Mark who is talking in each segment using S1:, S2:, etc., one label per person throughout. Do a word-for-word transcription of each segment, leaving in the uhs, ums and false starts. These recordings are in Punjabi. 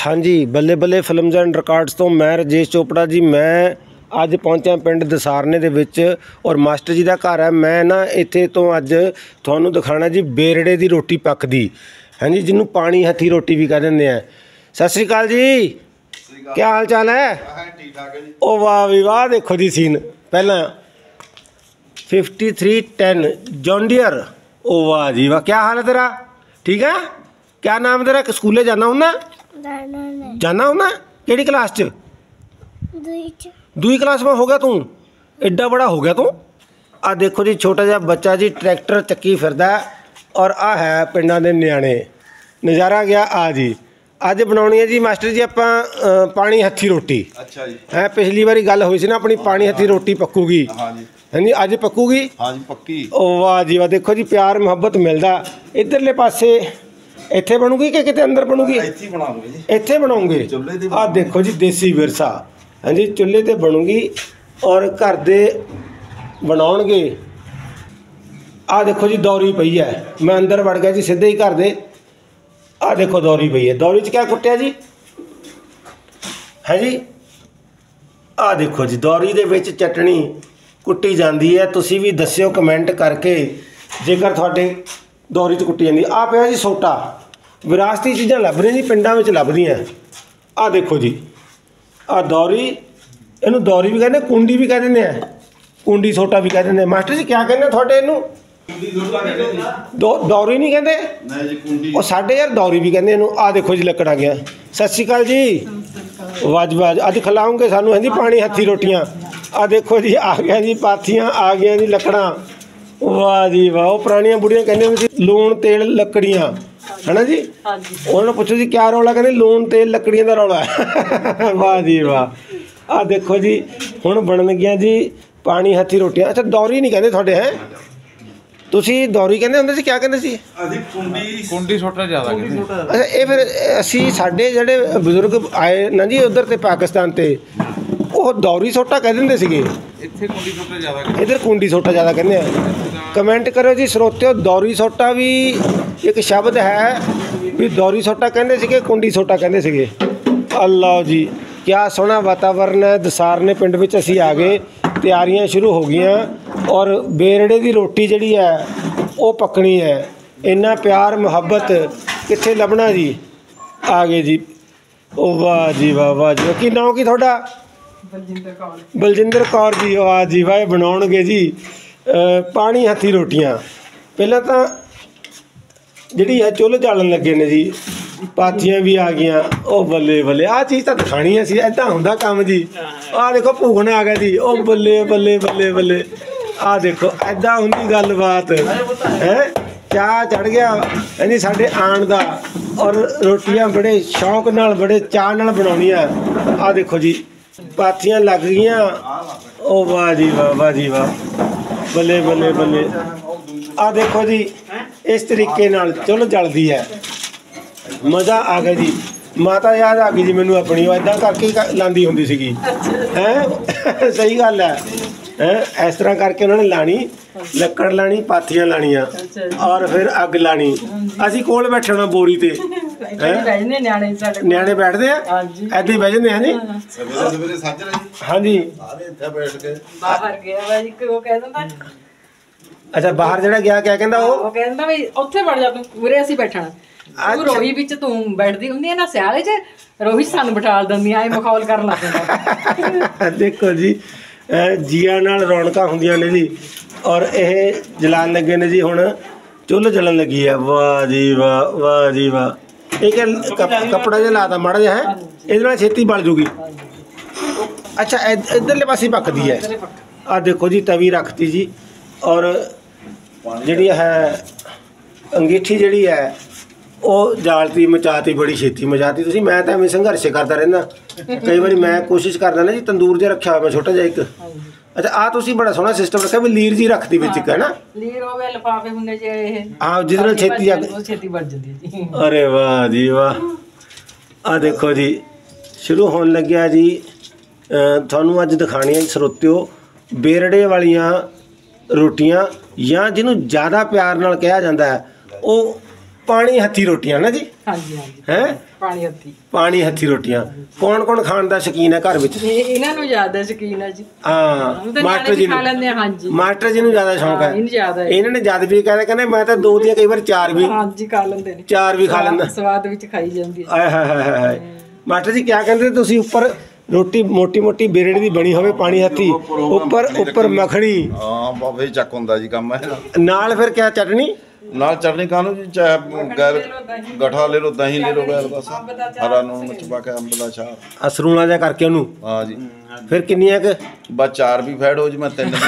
S1: हाँ जी, बल्ले बल्ले फिल्म्स एंड रिकॉर्ड्स तो मैं राजेश चोपड़ा जी। मैं अज पहुंचा पिंड दसारने दे विच और मास्टर जी का घर है। मैं ना इत्थे तो अज तुहानूं दिखाना जी बेरड़े की रोटी पकदी। हाँ जी, जिन्हों पानी हथी रोटी भी कह देंगे हैं। सत श्री अकाल जी, क्या हाल चाल है? ओ वाह भी वाह, देखो जी सीन पहला फिफ्टी थ्री टेन जॉन्डियर। ओ वाह जी वाह, क्या हाल है तेरा? ठीक है। क्या नाम तेरा? स्कूले जाना होना? जाना होना? केड़ी क्लास च? दूई क्लास में हो गया तू? एड्डा बड़ा हो गया तू? आ देखो जी छोटा जिहा बच्चा जी ट्रैक्टर चक्की फिरदा और आ है पिंडां दे न्याणे। नज़ारा गया आ जी। अज बनाउणी है जी मास्टर जी आपां पानी हथी रोटी। अच्छा जी। है पिछली बारी गल होई सी ना अपनी पानी हथी रोटी पक्कूगी। हाँ जी। हाँ जी, अज पक्कूगी? हाँ जी पक्की। ओ वाह जी वाह, देखो जी प्यार मुहब्बत मिलदा। इधरले पासे इत्थे बनूगी कि किते अंदर बनूगी? इत्थे बनाओगे जी। इत्थे बनाओगे? आ देखो जी देसी विरसा। हाँ जी, चुल्हे ते बनूगी और घर दे बनाउणगे। आ देखो जी दौरी पई है। मैं अंदर वड़ गया जी सीधे ही घर दे। आ देखो दौरी पई है। दौरी च क्या कुटिया जी? है जी, आ देखो जी दौरी दे विच चटनी कुट्टी जाती है। तुसी भी दस्सिओ कमेंट करके जेकर तुहाडे दौरी च कुट्टी जाती। आ पिया जी सोटा। विरासती चीज़ां लभ रही जी, पिंडां विच लभदियां। आ देखो जी आ दौरी, इनू दौरी भी कहते, कुंडी भी कह देंगे हैं, कुंडी सोटा भी कह देंगे। मास्टर जी क्या कहते थोड़े इनू? दौ दौरी नहीं कहते और साढ़े यार दौरी भी कहते इनू। आ देखो जी लकड़ आ गया। सत श्री अकाल जी, वाज वाज अज खिलाओगे सानू? है जी पानी हथी रोटियां। आ देखो जी आ गया जी पाथियां, आ गया जी लकड़ा। वाह जी वाह, वो पुरानियां बुढ़ियां कहते लूण तेल लकड़ियां, है ना जी? उन्होंने पूछो जी क्या रौला? कहते लूण तेल लकड़ियां का रौला है। वाह जी वाह। आ देखो जी हुण बन गया जी पानी हथी रोटियां। अच्छा दौरी नहीं कहते थोड़े हैं? तुसी दौरी कहते होंदे सी, क्या कहते सी?
S2: कुंडी सोटा ज़्यादा कहते।
S1: अच्छा ये फिर असी साडे जेहड़े बजुर्ग आए ना जी उधर ते पाकिस्तान ते वो दौरी सोटा कह देंदे सीगे।
S2: इत्थे कुंडी सोटा ज़्यादा कहते,
S1: इधर कुंडी सोटा ज़्यादा कहते हैं। कमेंट करो जी स्रोतियो, दौरी सोटा भी एक शब्द है भी दौरी सोटा कहते सीगे, कुंडी सोटा कहते सीगे। अल्लाह जी क्या सोहना वातावरण है। दसारने पिंड विच असी आ गए, तैयारियां शुरू हो गई और बेरड़े की रोटी जिहड़ी है वो पकनी है। इन्ना प्यार मुहब्बत कित्थे लभना जी। आ गए जी। ओ वाह जी वाह, वाह जी वाह। की नाम की थोड़ा? बलजिंदर कौर। बलजिंदर कौर जी, वाह जी वाह। बनाउणगे जी पानी हथी रोटियां। पहला तो जिहड़ी है चुੱਲ੍ਹ चालन लगे ने जी, पाथियां भी आ गई। ओ बल्ले बल्ले, आ चीज़ तो दिखानी है सी। इदां हुंदा काम जी। आ देखो भूगण आ गया जी। ओ बल्ले बल्ले बल्ले बल्ले, आ देखो इदां हुंदी गलबात है। चाह चढ़ गया है जी साडे आण दा और रोटियां बड़े शौक नाल बड़े चाह नाल बनाउणियां। आ देखो जी पाथियां लग गईयां। ओ वाह जी वाह, वाह जी वाह, बल्ले बल्ले बल्ले। आ देखो जी इस तरीके नाल चुੱਲ੍ਹ जलदी है। मज़ा आ गया जी। माता याद आ गई जी मैनू अपनी, इदां करके लांदी हुंदी सीगी हैं। सही गल है हैं, इस तरह करके उन्होंने लानी, लक्कड़ लानी, पाथियां लानियां और फिर अग लानी। असी कोल बैठे होना बोरी ते, न्याणे बैठते हैं ऐदा ही बह जाते हैं जी। हाँ जी। अच्छा बाहर जड़ा गया क्या कहंदा? वो
S3: कहंदा भी उत्थे वड़ जा तू, उरे असीं बैठना। तू रोही विच तू बैठदी हुंदी है ना सियाले च, रोही सानू बिठाल दिंदियां, ऐ मखौल करन लग पैंदा।
S1: देखो जी जीआं नाल रौनकां हुंदियां ने जी और यह जलान लगे ने जी। हुण चुੱਲ੍ਹ जलन लगी है। वाह जी वाह, वाह जी वाह। एक कपड़ा जिहा लाता माड़ा जिहा है, इहदे नाल छेती बल जूगी। अच्छा इधरले पासे पकदी है। आ देखो जी तवी रखती जी और जिहड़ी है अंगीठी जिहड़ी है वो जालती मचाती, बड़ी छेती मचाती। तुसीं मैं तो एवें संघर्ष करता रहना, कई बार मैं कोशिश करदा ना जी। तंदूर जिहा रखिया मैं छोटा जिहा एक। अच्छा आ तुसीं बड़ा सोहना सिस्टम रखिया भी लीर जी रखती विच है ना?
S3: लीर होवे लिफाफे हुंदे जे इह।
S1: हां जिहदे नाल छेती अग
S3: छेती बढ़ जांदी जी।
S1: अरे वाह जी वाह। आ देखो जी शुरू होने लग्या जी। तुहानूं अज दिखाणी है स्रोतिओ बेरड़े वालियां रोटियां, या जिन्हों ज़्यादा प्यार नाल कहा जाता है वो ਪਾਣੀ ਹੱਥੀ ਰੋਟੀਆਂ ਨਾ ਜੀ
S3: ਹਾਂਜੀ ਹਾਂਜੀ
S1: ਹੈ
S3: ਪਾਣੀ ਹੱਥੀ
S1: ਪਾਣੀ ਹੱਥੀ ਰੋਟੀਆਂ ਕੌਣ ਕੌਣ ਖਾਣ ਦਾ ਸ਼ੌਕੀਨ ਹੈ ਘਰ ਵਿੱਚ?
S3: ਇਹ ਇਹਨਾਂ ਨੂੰ ਜ਼ਿਆਦਾ ਸ਼ੌਕੀਨ ਹੈ ਜੀ।
S1: ਹਾਂ
S3: ਉਹਦੇ
S1: ਮਾਸਟਰ
S3: ਨਿਆਣੇ
S1: ਜੀ
S3: ਵੀ ਖਾ
S1: ਨੂੰ
S3: ਲੈਂਦੇ ਆ ਹਾਂਜੀ।
S1: ਮਾਸਟਰ ਜੀ ਨੂੰ ਜ਼ਿਆਦਾ ਸ਼ੌਂਕ
S3: ਹਾਂ,
S1: ਹੈ
S3: ਇਹਨੂੰ ਜ਼ਿਆਦਾ ਹੈ।
S1: ਇਹਨਾਂ ਨੇ ਜਦ ਵੀ ਕਹਿੰਦੇ ਕਹਿੰਦੇ ਮੈਂ ਤਾਂ ਦੋ ਦੀਆਂ ਕਈ ਵਾਰ ਚਾਰ ਵੀ
S3: ਹਾਂਜੀ ਖਾ ਲੈਂਦੇ ਨੇ।
S1: ਚਾਰ ਵੀ ਖਾ ਲੈਂਦਾ।
S3: ਸਵਾਦ ਵਿੱਚ ਖਾਈ ਜਾਂਦੀ ਹੈ।
S1: ਆਏ ਹਾਏ ਹਾਏ ਹਾਏ ਮਾਸਟਰ ਜੀ ਕਿਆ ਕਹਿੰਦੇ ਤੁਸੀਂ ਉੱਪਰ ਰੋਟੀ ਮੋਟੀ ਮੋਟੀ ਬੇਰੜੇ ਦੀ ਬਣੀ ਹੋਵੇ ਪਾਣੀ ਹੱਥੀ ਉੱਪਰ ਉੱਪਰ ਮੱਖਣੀ
S4: ਹਾਂ ਬਾਬੇ ਚੱਕ ਹੁੰਦਾ ਜੀ ਕੰਮ ਹੈ
S1: ਨਾਲ ਫਿਰ ਕਿਆ ਚਟਣੀ
S4: ਨਾਲ ਚਟਨੀ ਕਾਹਨੂੰ ਜੀ ਚਾਹੇ ਗੈਰ ਗਠਾ ਲੈ ਲਓ ਦਹੀਂ ਲੈ ਲਓ ਗੈਰ ਬਸ ਹਰਾ ਨੂਣ ਮਿਰਚ ਪਾ ਕੇ ਅੰਬ ਦਾ ਅਚਾਰ
S1: ਅਸਰੂਣਾ ਜਿਹਾ ਕਰਕੇ ਉਹਨੂੰ
S4: ਹਾਂ ਜੀ
S1: ਫਿਰ ਕਿੰਨੀਆਂ ਕੁ
S4: ਬਸ ਚਾਰ ਵੀ ਫੈਡ ਹੋ ਜੀ ਮੈਂ ਤਿੰਨ ਵੀ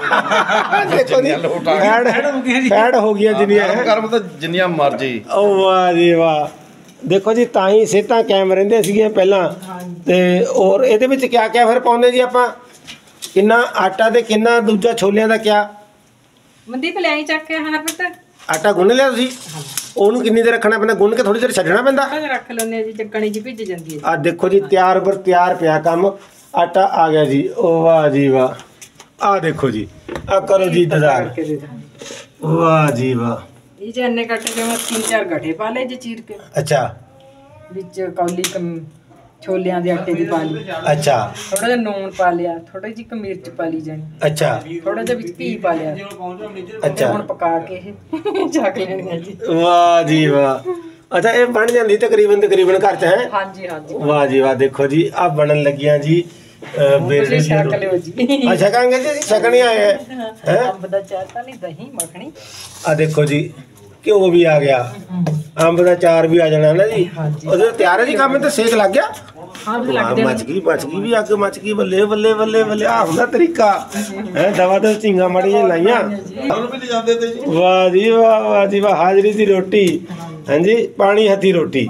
S4: ਫੈਡ
S1: ਦੇਖੋ ਜੀ ਫੈੜ ਫੈੜ ਹੋ ਗਈਆਂ ਜਿੰਨੀਆਂ
S4: ਗਰਮ ਗਰਮ ਤਾਂ ਜਿੰਨੀਆਂ ਮਰਜੀ
S1: ਓ ਵਾਹ ਜੀ ਵਾਹ ਦੇਖੋ ਜੀ ਤਾਂ ਹੀ ਸਿਹਤਾਂ ਕਾਇਮ ਰਹਿੰਦੇ ਸੀਗੀਆਂ ਪਹਿਲਾਂ ਤੇ ਔਰ ਇਹਦੇ ਵਿੱਚ ਕਿਆ ਕਿਆ ਫਿਰ ਪਾਉਂਦੇ ਜੀ ਆਪਾਂ ਕਿੰਨਾ ਆਟਾ ਤੇ ਕਿੰਨਾ ਦੂਜਾ ਛੋਲਿਆਂ ਦਾ ਕਿਆ
S3: ਮਨਦੀਪ ਲੈ ਆਈ ਚੱਕ ਕੇ ਹਰਪਤ
S1: ਆਟਾ ਗੁੰਨ ਲਿਆ ਤੁਸੀਂ ਉਹਨੂੰ ਕਿੰਨੀ ਦੇਰ ਰੱਖਣਾ ਪੈਂਦਾ ਗੁੰਨ ਕੇ ਥੋੜੀ ਦੇਰ ਛੱਡਣਾ ਪੈਂਦਾ
S3: ਰੱਖ ਲੈਂਦੇ ਆ ਜੀ ਚੱਕਣੀ ਜੀ ਭਿੱਜ ਜਾਂਦੀ ਹੈ।
S1: ਆ ਦੇਖੋ ਜੀ ਤਿਆਰ ਬਰ ਤਿਆਰ ਪਿਆ ਕੰਮ ਆਟਾ ਆ ਗਿਆ ਜੀ ਓ ਵਾਹ ਜੀ ਵਾਹ ਆ ਦੇਖੋ ਜੀ ਆ ਕਰੋ ਜੀ ਇੰਤਜ਼ਾਰ
S3: ਕਰਕੇ ਦੇ ਦਾਂਗੇ।
S1: ਵਾਹ ਜੀ ਵਾਹ
S3: ਇਹ ਜੇ ਇੰਨੇ ਕੱਟ ਕੇ ਮੈਂ ਤਿੰਨ ਚਾਰ ਗੱਠੇ ਪਾ ਲਏ ਜੇ ਚੀਰ ਕੇ
S1: ਅੱਛਾ
S3: ਵਿੱਚ ਕੌਲੀ ਕਮ ਛੋਲਿਆਂ ਦੇ ਆਟੇ ਦੀ ਪਾ ਲਈ
S1: ਅੱਛਾ
S3: ਥੋੜਾ ਜਿਹਾ ਨੂਣ ਪਾ ਲਿਆ ਥੋੜੀ ਜਿਹੀ ਕ ਮਿਰਚ ਪਾ ਲਈ ਜਾਣੀ
S1: ਅੱਛਾ
S3: ਥੋੜਾ ਜਿਹਾ ਵਿੱਚ ਘੀ ਪਾ ਲਿਆ
S1: ਅੱਛਾ
S3: ਹੁਣ ਪਕਾ ਕੇ ਇਹ ਚੱਕ ਲੈਣੀਆਂ ਜੀ।
S1: ਵਾਹ ਜੀ ਵਾਹ ਅੱਛਾ ਇਹ ਬਣ ਜਾਂਦੀ ਤਕਰੀਬਨ ਤਕਰੀਬਨ ਘਰ ਚ ਹੈ
S3: ਹਾਂਜੀ ਹਾਂਜੀ
S1: ਵਾਹ ਜੀ ਵਾਹ ਦੇਖੋ ਜੀ ਆ ਬਣਨ ਲੱਗੀਆਂ ਜੀ ਬੇਰੜੇ
S3: ਤੁਸੀਂ
S1: ਦੀ
S3: ਛਕ
S1: ਰੋਟੀ।
S3: ਲਿਓ ਜੀ।
S1: ਆ ਛਕਾਂਗੇ ਜੀ ਛਕਣੀ ਆਏ ਹੈ ਹੈਂ?
S3: ਅੰਬ ਦਾ ਚਾਰ ਤਾਂ ਨਹੀਂ ਦਹੀਂ ਮੱਖਣੀ
S1: ਆ ਦੇਖੋ ਜੀ ਘਿਓ ਵੀ ਆ ਗਿਆ ਅੰਬ ਦਾ ਚਾਰ ਵੀ ਆ ਜਾਣਾ ਨਾ ਜੀ ਉਹਦੇ ਤਿਆਰ ਹੈ ਜੀ ਕੰਮ ਤੇ ਸੇਕ ਲੱਗ ਗਿਆ
S3: ਹਾਂ ਵੀ
S1: ਵਾਹ,
S3: ਲੱਗ ਜਾਣਾ
S1: ਮੱਚ ਗਈ ਮੱਚ ਗਈ ਵੀ ਅੱਗ ਮੱਚ ਗਈ ਬੱਲੇ ਬੱਲੇ ਬੱਲੇ ਬੱਲੇ ਆ ਹੁੰਦਾ ਤਰੀਕਾ ਹੈ ਦਵਾ ਦੇ ਝੀਂਗਾ ਮਾੜੀਆਂ ਲਾਈਆਂ
S4: ਉਹਨੂੰ ਵੀ ਜਾਂਦੇ ਤੇ ਜੀ
S1: ਵਾਹ ਜੀ ਵਾਹ ਵਾਹ ਜੀ ਵਾਹ ਹਾਜ਼ਰੀ ਦੀ ਰੋਟੀ ਹਾਂਜੀ ਪਾਣੀ ਹੱਥੀ ਰੋਟੀ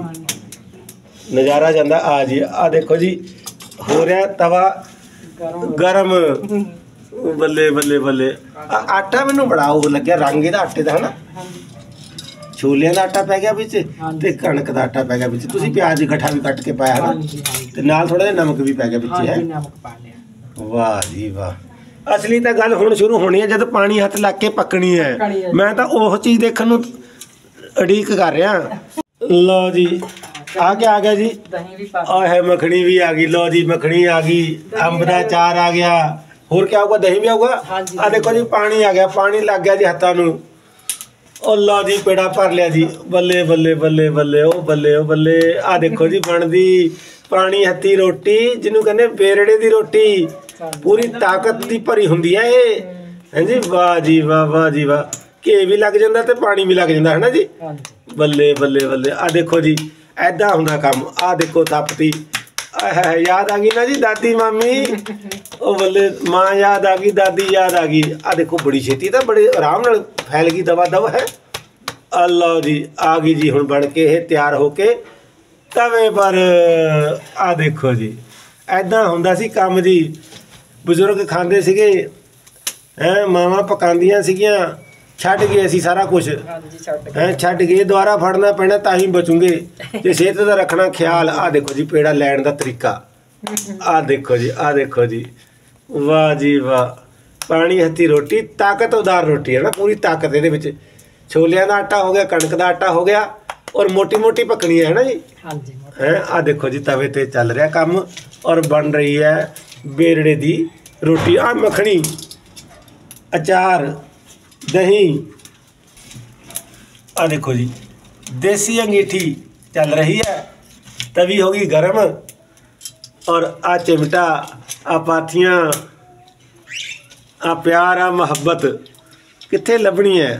S1: ਨਜ਼ਾਰਾ ਜਾਂਦਾ ਆ ਜੀ ਆ ਦੇਖੋ ਜੀ ਹੋ ਰਿਹਾ ਤਵਾ ਗਰਮ ਬੱਲੇ ਬੱਲੇ ਬੱਲੇ ਆ ਆਟਾ ਮੈਨੂੰ ਬੜਾ ਉਹ ਲੱਗਿਆ ਰੰਗ ਇਹਦਾ ਆਟੇ ਦਾ ਹਨਾ ਛੋਲਿਆਂ ਦਾ ਆਟਾ ਪੈ ਗਿਆ ਵਿੱਚ ਤੇ ਕਣਕ ਦਾ ਆਟਾ ਪੈ ਗਿਆ ਵਿੱਚ ਤੁਸੀਂ ਪਿਆਜ਼ ਇਕੱਠਾ ਵੀ ਕੱਟ ਕੇ ਪਾਇਆ ਹਨਾ ਤੇ ਨਾਲ ਥੋੜਾ ਜਿਹਾ ਨਮਕ ਵੀ ਪੈ ਗਿਆ ਵਿੱਚ ਹੈ
S3: ਨਮਕ ਪਾ ਲਿਆ।
S1: ਵਾਹ ਜੀ ਵਾਹ ਅਸਲੀ ਤਾਂ ਗੱਲ ਹੁਣ ਸ਼ੁਰੂ ਹੋਣੀ ਹੈ ਜਦ ਪਾਣੀ ਹੱਥ ਲੱਗ ਕੇ ਪੱਕਣੀ ਹੈ ਮੈਂ ਤਾਂ ਉਹ ਚੀਜ਼ ਦੇਖਣ ਨੂੰ ਉਡੀਕ ਕਰ ਰਿਹਾ ਲਓ ਜੀ ਆ ਗਿਆ ਆ ਗਿਆ ਜੀ
S3: ਦਹੀਂ ਵੀ ਪਾ
S1: ਆਹ ਮੱਖਣੀ ਵੀ ਆ ਗਈ ਲਓ ਜੀ ਮੱਖਣੀ ਆ ਗਈ ਅੰਬ ਦਾ ਚਾਰ ਆ ਗਿਆ ਹੋਰ ਕੀ ਆਊਗਾ ਦਹੀਂ ਵੀ ਆਊਗਾ ਆ ਦੇਖੋ ਜੀ ਪਾਣੀ ਆ ਗਿਆ ਪਾਣੀ ਲੱਗ ਗਿਆ ਜੀ ਹੱਥਾਂ ਨੂੰ ਉਹ ਲਓ ਜੀ ਪੇੜਾ ਭਰ ਲਿਆ ਜੀ ਬੱਲੇ ਬੱਲੇ ਬੱਲੇ ਬੱਲੇ ਉਹ ਬੱਲੇ ਉਹ ਬੱਲੇ ਆ ਦੇਖੋ ਜੀ ਬਣਦੀ ਪਾਣੀ ਹੱਥੀ ਰੋਟੀ ਜਿਹਨੂੰ ਕਹਿੰਦੇ ਬੇਰੜੇ ਦੀ ਰੋਟੀ ਪੂਰੀ ਤਾਕਤ ਦੀ ਭਰੀ ਹੁੰਦੀ ਹੈ ਇਹ ਹਾਂਜੀ ਵਾਹ ਜੀ ਵਾਹ ਵਾਹ ਜੀ ਵਾਹ ਘੇ ਵੀ ਲੱਗ ਜਾਂਦਾ ਤੇ ਪਾਣੀ ਵੀ ਲੱਗ ਜਾਂਦਾ ਹੈ ਨਾ ਜੀ ਬੱਲੇ ਬੱਲੇ ਬੱਲੇ ਆ ਦੇਖੋ ਜੀ ਐਦਾਂ ਹੁੰਦਾ ਕੰਮ ਆ ਦੇਖੋ ਤਪਤੀ ਆਹ ਯਾਦ ਆ ਗਈ ਨਾ ਜੀ ਦਾਦੀ ਮਾਮੀ ਉਹ ਬੱਲੇ ਮਾਂ ਯਾਦ ਆ ਗਈ ਦਾਦੀ ਯਾਦ ਆ ਗਈ ਆ ਦੇਖੋ ਬੜੀ ਛੇਤੀ ਤਾਂ ਬੜੇ ਆਰਾਮ ਨਾਲ ਫੈਲ ਗਈ ਦਵਾ ਦਵਾ ਹੈ ਅੱਲਾ ਜੀ ਆ ਗਈ ਜੀ ਹੁਣ ਬਣ ਕੇ ਇਹ ਤਿਆਰ ਹੋ ਕੇ ਤਵੇ ਪਰ ਆ ਦੇਖੋ ਜੀ ਐਦਾਂ ਹੁੰਦਾ ਸੀ ਕੰਮ ਜੀ ਬਜ਼ੁਰਗ ਖਾਂਦੇ ਸੀਗੇ ਹੈ ਮਾਵਾਂ ਪਕਾਉਂਦੀਆਂ ਸੀਗੀਆਂ ਛੱਡ ਗਏ ਅਸੀਂ ਸਾਰਾ ਕੁਝ ਹੈ ਛੱਡ ਗਏ ਦੁਬਾਰਾ ਫੜਨਾ ਪੈਣਾ ਤਾਂ ਹੀ ਬਚੂਗੇ ਤੇ ਸਿਹਤ ਦਾ ਰੱਖਣਾ ਖਿਆਲ ਆ ਦੇਖੋ ਜੀ ਪੇੜਾ ਲੈਣ ਦਾ ਤਰੀਕਾ ਆ ਦੇਖੋ ਜੀ ਆ ਦੇਖੋ ਜੀ ਵਾਹ ਜੀ ਵਾਹ ਪਾਣੀ ਹੱਥੀ ਰੋਟੀ ਤਾਕਤਦਾਰ ਰੋਟੀ ਹੈ ਨਾ ਪੂਰੀ ਤਾਕਤ ਇਹਦੇ ਵਿੱਚ ਛੋਲਿਆਂ ਦਾ ਆਟਾ ਹੋ ਗਿਆ ਕਣਕ ਦਾ ਆਟਾ ਹੋ ਗਿਆ ਔਰ ਮੋਟੀ ਮੋਟੀ ਪਕਣੀ ਹੈ ਨਾ ਜੀ
S3: ਹਾਂਜੀ
S1: ਹੈ ਆ ਦੇਖੋ ਜੀ ਤਵੇ ਤੇ ਚੱਲ ਰਿਹਾ ਕੰਮ ਔਰ ਬਣ ਰਹੀ ਹੈ ਬੇਰੜੇ ਦੀ ਰੋਟੀ ਆ ਮੱਖਣੀ ਅਚਾਰ ਦਹੀਂ ਆ ਦੇਖੋ ਜੀ ਦੇਸੀ ਅੰਗੀਠੀ ਚੱਲ ਰਹੀ ਹੈ ਤਵੀ ਹੋ ਗਈ ਗਰਮ ਔਰ ਆ ਚਿਮਟਾ ਆ ਪਾਥੀਆਂ ਆ ਪਿਆਰ ਆ ਮੁਹੱਬਤ ਕਿੱਥੇ ਲੱਭਣੀ ਹੈ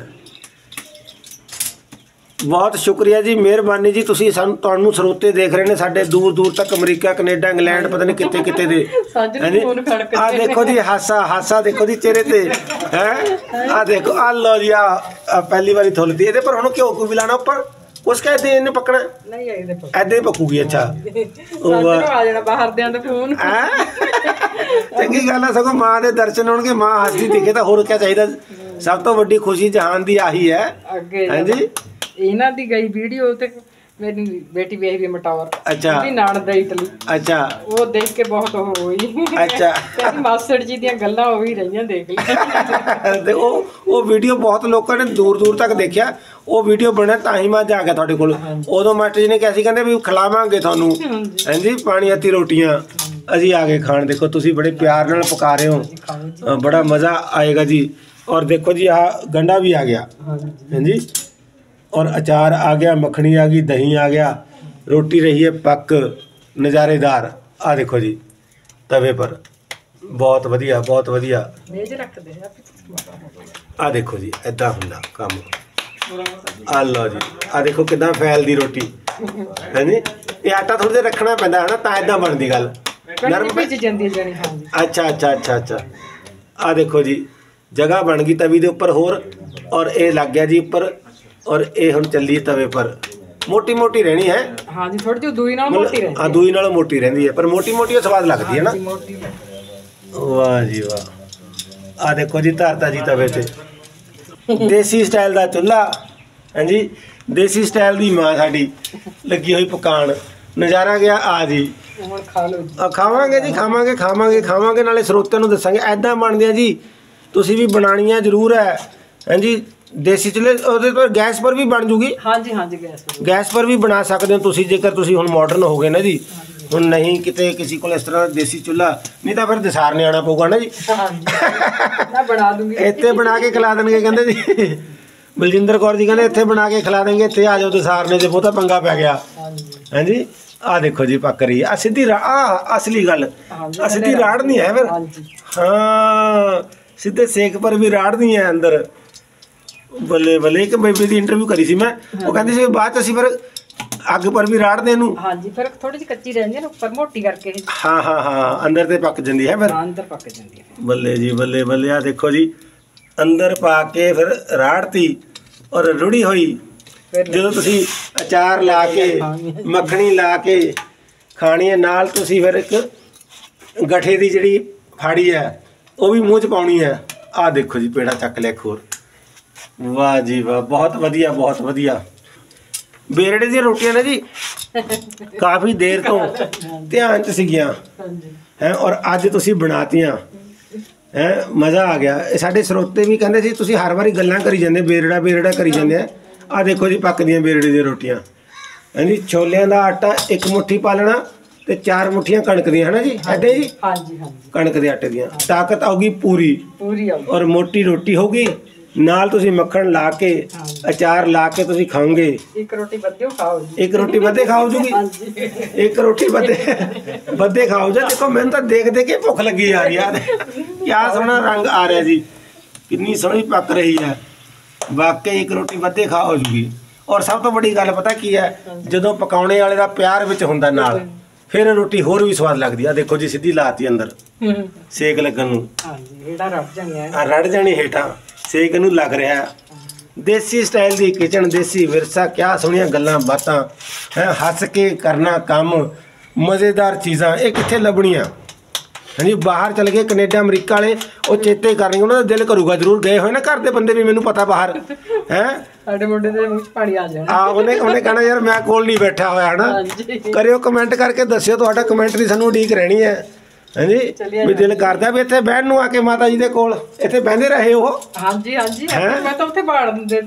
S1: ਬਹੁਤ ਸ਼ੁਕਰੀਆ ਜੀ ਮਿਹਰਬਾਨੀ ਜੀ ਤੁਸੀਂ ਸਾਨੂੰ ਤੁਹਾਨੂੰ ਸਰੋਤੇ ਦੇਖ ਰਹੇ ਨੇ ਸਾਡੇ ਦੂਰ ਦੂਰ ਤੱਕ ਅਮਰੀਕਾ ਕੈਨੇਡਾ ਇੰਗਲੈਂਡ ਪਤਾ ਨਹੀਂ ਕਿੱਥੇ ਕਿੱਥੇ ਦੇ ਆ ਦੇਖੋ ਜੀ ਹਾਸਾ ਹਾਸਾ ਦੇਖੋ ਜੀ ਚਿਹਰੇ ਤੇ ਹੈ ਆ ਦੇਖੋ ਆ ਲਓ ਜੀ ਆ ਪਹਿਲੀ ਵਾਰੀ ਥੁੱਲਦੀ ਇਹਦੇ ਪਰ ਹੁਣ ਘਿਓ ਕੋ ਵੀ ਲਾਣਾ ਉੱਪਰ ਉਸ ਕਹਿੰਦੇ ਇਹਨੇ ਪਕਣਾ
S3: ਨਹੀਂ ਇਹਦੇ ਪਰ
S1: ਐਦਾਂ ਹੀ ਪੱਕੂਗੀ ਅੱਛਾ
S3: ਉਹ ਆ ਜਾਣਾ ਬਾਹਰ ਦੇ ਆਂਦੇ ਫੋਨ
S1: ਚੰਗੀ ਗੱਲ ਆ ਸਗੋਂ ਮਾਂ ਦੇ ਦਰਸ਼ਨ ਹੋਣਗੇ ਮਾਂ ਹੱਸਦੀ ਦਿਖੇ ਤਾਂ ਹੋਰ ਕੀ ਚਾਹੀਦਾ ਸਭ ਤੋਂ ਵੱਡੀ ਖੁਸ਼ੀ ਜਹਾਨ ਦੀ ਆਹੀ ਹੈ
S3: ਅੱਗੇ
S1: ਹਾਂਜੀ
S3: ਇਹਨਾਂ ਦੀ ਗਈ ਵੀਡੀਓ ਤੇ ਮੇਰੀ ਬੇਟੀ ਵੇਖ ਵੀ ਮਟੌਰ
S1: ਅੱਛਾ।
S3: ਵੀ ਨਾਨ ਦਾ ਇਟਲੀ
S1: ਅੱਛਾ
S3: ਉਹ ਦੇਖ ਕੇ ਬਹੁਤ ਉਹ ਹੋਈ
S1: ਅੱਛਾ।
S3: ਕਹਿੰਦੀ ਮਾਸੜ ਜੀ ਦੀਆਂ ਗੱਲਾਂ ਉਹ ਹੀ ਰਹੀਆਂ ਦੇਖ ਲਈ
S1: ਤੇ ਉਹ ਉਹ ਵੀਡੀਓ ਬਹੁਤ ਲੋਕਾਂ ਨੇ ਦੂਰ ਦੂਰ ਤੱਕ ਦੇਖਿਆ। ਉਹ ਵੀਡੀਓ ਬਣਿਆ ਤਾਂ ਹੀ ਮੈਂ ਅੱਜ ਆ ਗਿਆ ਤੁਹਾਡੇ ਕੋਲ। ਉਦੋਂ ਮਾਸਟਰ ਜੀ ਨੇ ਕਿਹਾ ਸੀ, ਕਹਿੰਦੇ ਵੀ ਖਿਲਾਵਾਂਗੇ ਤੁਹਾਨੂੰ ਹਾਂਜੀ ਪਾਣੀ ਅਤੇ ਰੋਟੀਆਂ। ਅਸੀਂ ਆ ਗਏ ਖਾਣ। ਦੇਖੋ ਤੁਸੀਂ ਬੜੇ ਪਿਆਰ ਨਾਲ ਪਕਾ ਰਹੇ ਹੋ, ਅ, ਬੜਾ ਮਜ਼ਾ ਆਏਗਾ ਜੀ। ਔਰ ਦੇਖੋ ਜੀ ਆਹ ਗੰਢਾ ਵੀ ਆ ਗਿਆ ਹਾਂਜੀ, ਔਰ ਅਚਾਰ ਆ ਗਿਆ, ਮੱਖਣੀ ਆ ਗਈ, ਦਹੀਂ ਆ ਗਿਆ, रोटी रही है पक नज़ारेदार। आ देखो जी तवे पर बहुत वधिया बहुत वधिया। आ देखो जी इदा हुंदा काम। आ लो जी आ देखो किदां फैलदी रोटी है जी। ये आटा थोड़ा जिहा रखना पैंदा है ना तां इदां बनदी गल नरम भिज जांदी है। अच्छा अच्छा अच्छा अच्छा। आ देखो जी जगह बन गई तवी दे उपर होर और ये लग गया जी उपर और ये हुण चली तवे पर। मोटी मोटी रहनी है
S3: हाँ जी थोड़ी जी दूई नाल मोटी रहती है।
S1: हाँ दूई नाल मोटी रहती है पर मोटी मोटी स्वाद लगती है ना। वाह जी वाह। आ देखो जी धरता जी तवे ते देसी स्टाइल दा चुल्हा है जी। देसी स्टाइल दी मां साडी लगी हुई पकान नज़ारा गया। आ जी
S3: खा लो जी।
S1: खावांगे जी खावांगे खावांगे खावांगे नाले स्रोतिਆਂ ਨੂੰ ਦੱਸਾਂਗੇ ऐदा ਬਣਦੇ ਆ जी। ਤੁਸੀਂ ਵੀ ਬਣਾਣੀਆਂ ਜ਼ਰੂਰ है हैं जी। देसी चूल्हे ਉਹਦੇ ਪਰ गैस पर भी बन जूगी। हाँ जी हाँ जी गैस पर गैस पर भी बना सकते हो ਤੁਸੀਂ ਜੇਕਰ ਤੁਸੀਂ ਹੁਣ ਮਾਡਰਨ ਹੋ ਗਏ ਨਾ ਜੀ। ਹੁਣ ਨਹੀਂ ਕਿਤੇ ਕਿਸੇ ਕੋਲ ਇਸ ਤਰ੍ਹਾਂ ਦੇਸੀ ਚੁੱਲ੍ਹਾ ਨਹੀਂ ਤਾਂ ਫਿਰ ਦਸਾਰਨੇ ਆਣਾ ਪਊਗਾ ਨਾ ਜੀ।
S3: ਮੈਂ ਬਣਾ ਦੂੰਗੀ
S1: ਇੱਥੇ ਬਣਾ ਕੇ ਖਿਲਾ ਦੇਣਗੇ ਕਹਿੰਦੇ ਜੀ। ਬਲਜਿੰਦਰ ਕੌਰ ਜੀ ਕਹਿੰਦੇ ਇੱਥੇ ਬਣਾ ਕੇ ਖਿਲਾ ਦੇਣਗੇ ਇੱਥੇ ਆ ਜਾਓ ਦਸਾਰਨੇ ਤੇ ਬਹੁਤਾ ਪੰਗਾ ਪੈ ਗਿਆ। ਹਾਂ ਜੀ ਆ ਦੇਖੋ ਜੀ ਪੱਕ ਰਹੀ ਆ ਸਿੱਧੀ ਆ ਅਸਲੀ ਗੱਲ ਆ ਸਿੱਧੀ ਰਾੜ ਨਹੀਂ ਹੈ ਫਿਰ। ਹਾਂ ਸਿੱਧੇ ਸੇਕ ਪਰ ਵੀ ਰਾੜ ਨਹੀਂ ਹੈ ਅੰਦਰ। ਬੱਲੇ ਬੱਲੇ ਇੱਕ ਬੇਬੀ ਦੀ ਇੰਟਰਵਿਊ ਕਰੀ ਸੀ ਮੈਂ ਉਹ ਕਹਿੰਦੀ ਸੀ ਬਾਅਦ ਚ ਅਸੀਂ ਫਿਰ ਅੱਗ ਪਰ ਵੀ ਰਾੜਦੇ ਇਹਨੂੰ। ਹਾਂਜੀ ਫਿਰ ਥੋੜੀ ਜਿਹੀ ਕੱਚੀ ਰਹਿੰਦੀ ਹੈ ਉੱਪਰ ਮੋਟੀ ਕਰਕੇ। ਹਾਂ ਹਾਂ ਹਾਂ ਅੰਦਰ ਤੇ ਪੱਕ ਜਾਂਦੀ ਹੈ ਫਿਰ। ਅੰਦਰ ਪੱਕ ਜਾਂਦੀ ਹੈ। ਬੱਲੇ ਜੀ ਬੱਲੇ ਬੱਲੇ ਆ ਦੇਖੋ ਜੀ ਅੰਦਰ ਪਾ ਕੇ ਫਿਰ ਰਾੜਤੀ ਔਰ ਰੁੜੀ ਹੋਈ। ਜਦੋਂ ਤੁਸੀਂ ਅਚਾਰ ਲਾ ਕੇ ਮੱਖਣੀ ਲਾ ਕੇ ਖਾਣੀ ਹੈ ਨਾਲ ਤੁਸੀਂ ਫਿਰ ਇੱਕ ਗੱਠੇ ਦੀ ਜਿਹੜੀ ਫਾੜੀ ਹੈ ਉਹ ਵੀ ਮੂੰਹ 'ਚ ਪਾਉਣੀ ਹੈ। ਆਹ ਦੇਖੋ ਜੀ ਪੇੜਾ ਚੱਕ ਲਿਆ ਇੱਕ ਹੋਰ। वाह जी वाह बहुत वधिया बहुत वधिया। बेरड़े दी रोटियां ने जी काफ़ी देर तो ध्यान च सीगियां हैं और अज तुसी बनातियां हैं मज़ा आ गया। साडे स्रोते भी कहंदे सी तुसी हर वारी गल्लां करी जांदे बेरड़ा बेरड़ा करी जांदे। आ देखो जी पकदियां बेरड़े दी रोटियां हैं जी। छोलियां दा आटा एक मुट्ठी पा लेना ते चार मुट्ठियां कणक दियां है ना जी। ऐडे जी हाँ जी हाँ कणक दे आटे दियां ताकत आऊगी पूरी पूरी और मोटी रोटी होगी। नाल तुसी मक्खन ला के अचार ला के तुसी खाओगे। एक रोटी बद्दे खाओ जी। एक रोटी बद्दे खाओ जूगी। एक रोटी बद्दे बद्दे खाओ जी। देखो मैंने तो देख देख के भुख लगी आ रही है। क्या सोहना रंग आ रहा जी कितनी सोहनी पक रही है वाकई। एक रोटी बद्दे खाओ जूगी। और सब तो बड़ी गल पता की है जदों पकाने वाले दा प्यार विच हुंदा नाल फिर रोटी होर भी स्वाद लगदी है। देखो जी सीधी लाती अंदर सेक लगन नूं। हां जी हेठा रड़ जानी है रड़ जानी हेठा सेक नूं लग रहा। देसी स्टाइल दी किचन देसी विरसा क्या सोहणियां गल्लां बातां है हस के करना काम मज़ेदार चीज़ां ये कित्थे लभणियां। हाँ जी बाहर चल गए कनेडा अमरीका वाले वो चेते करनगे उन्होंने दिल करूगा जरूर गए हुए ना घर के बंदे भी मैनू पता बाहर है साडे मुंडे दे मूंह च पानी आ जाना। हाँ उन्हें उन्हें कहना यार मैं कोल नहीं बैठा होया है ना। करियो कमेंट करके दस्सियो तुहाडा कमेंट दी सानू उडीक रहनी है। हाँ जी भी दिल करता भी इत्थे बहन नूं आके माता जी दे कोल इत्थे बहंदे रहे हो। हाँ जी हाँ जी मैं तो उत्थे बाड़ दिंदे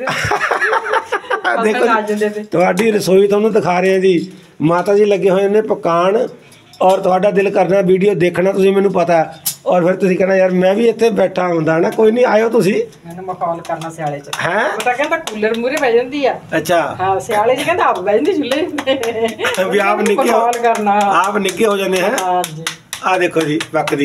S1: ते देखो तुहाडी रसोई तुहानूं दिखा रहे हैं जी। माता जी लगे हुए ने पकान और तुहाडा दिल करना वीडियो देखना तुसीं मैनूं पता और फिर तुसीं कहना यार मैं भी इत्थे बैठा हुंदा ना। कोई नहीं आयो तुसीं मैनूं मखौल करना सियाले च हैं पता कहंदा कूलर मूरे बह जांदी आ। अच्छा हाँ सियाले च कहंदा आप बह जांदी चुल्हे भी आप निक्के मखौल करना आप निक्के हो जांदे हैं। हाँ जी आ देखो जी पकदी।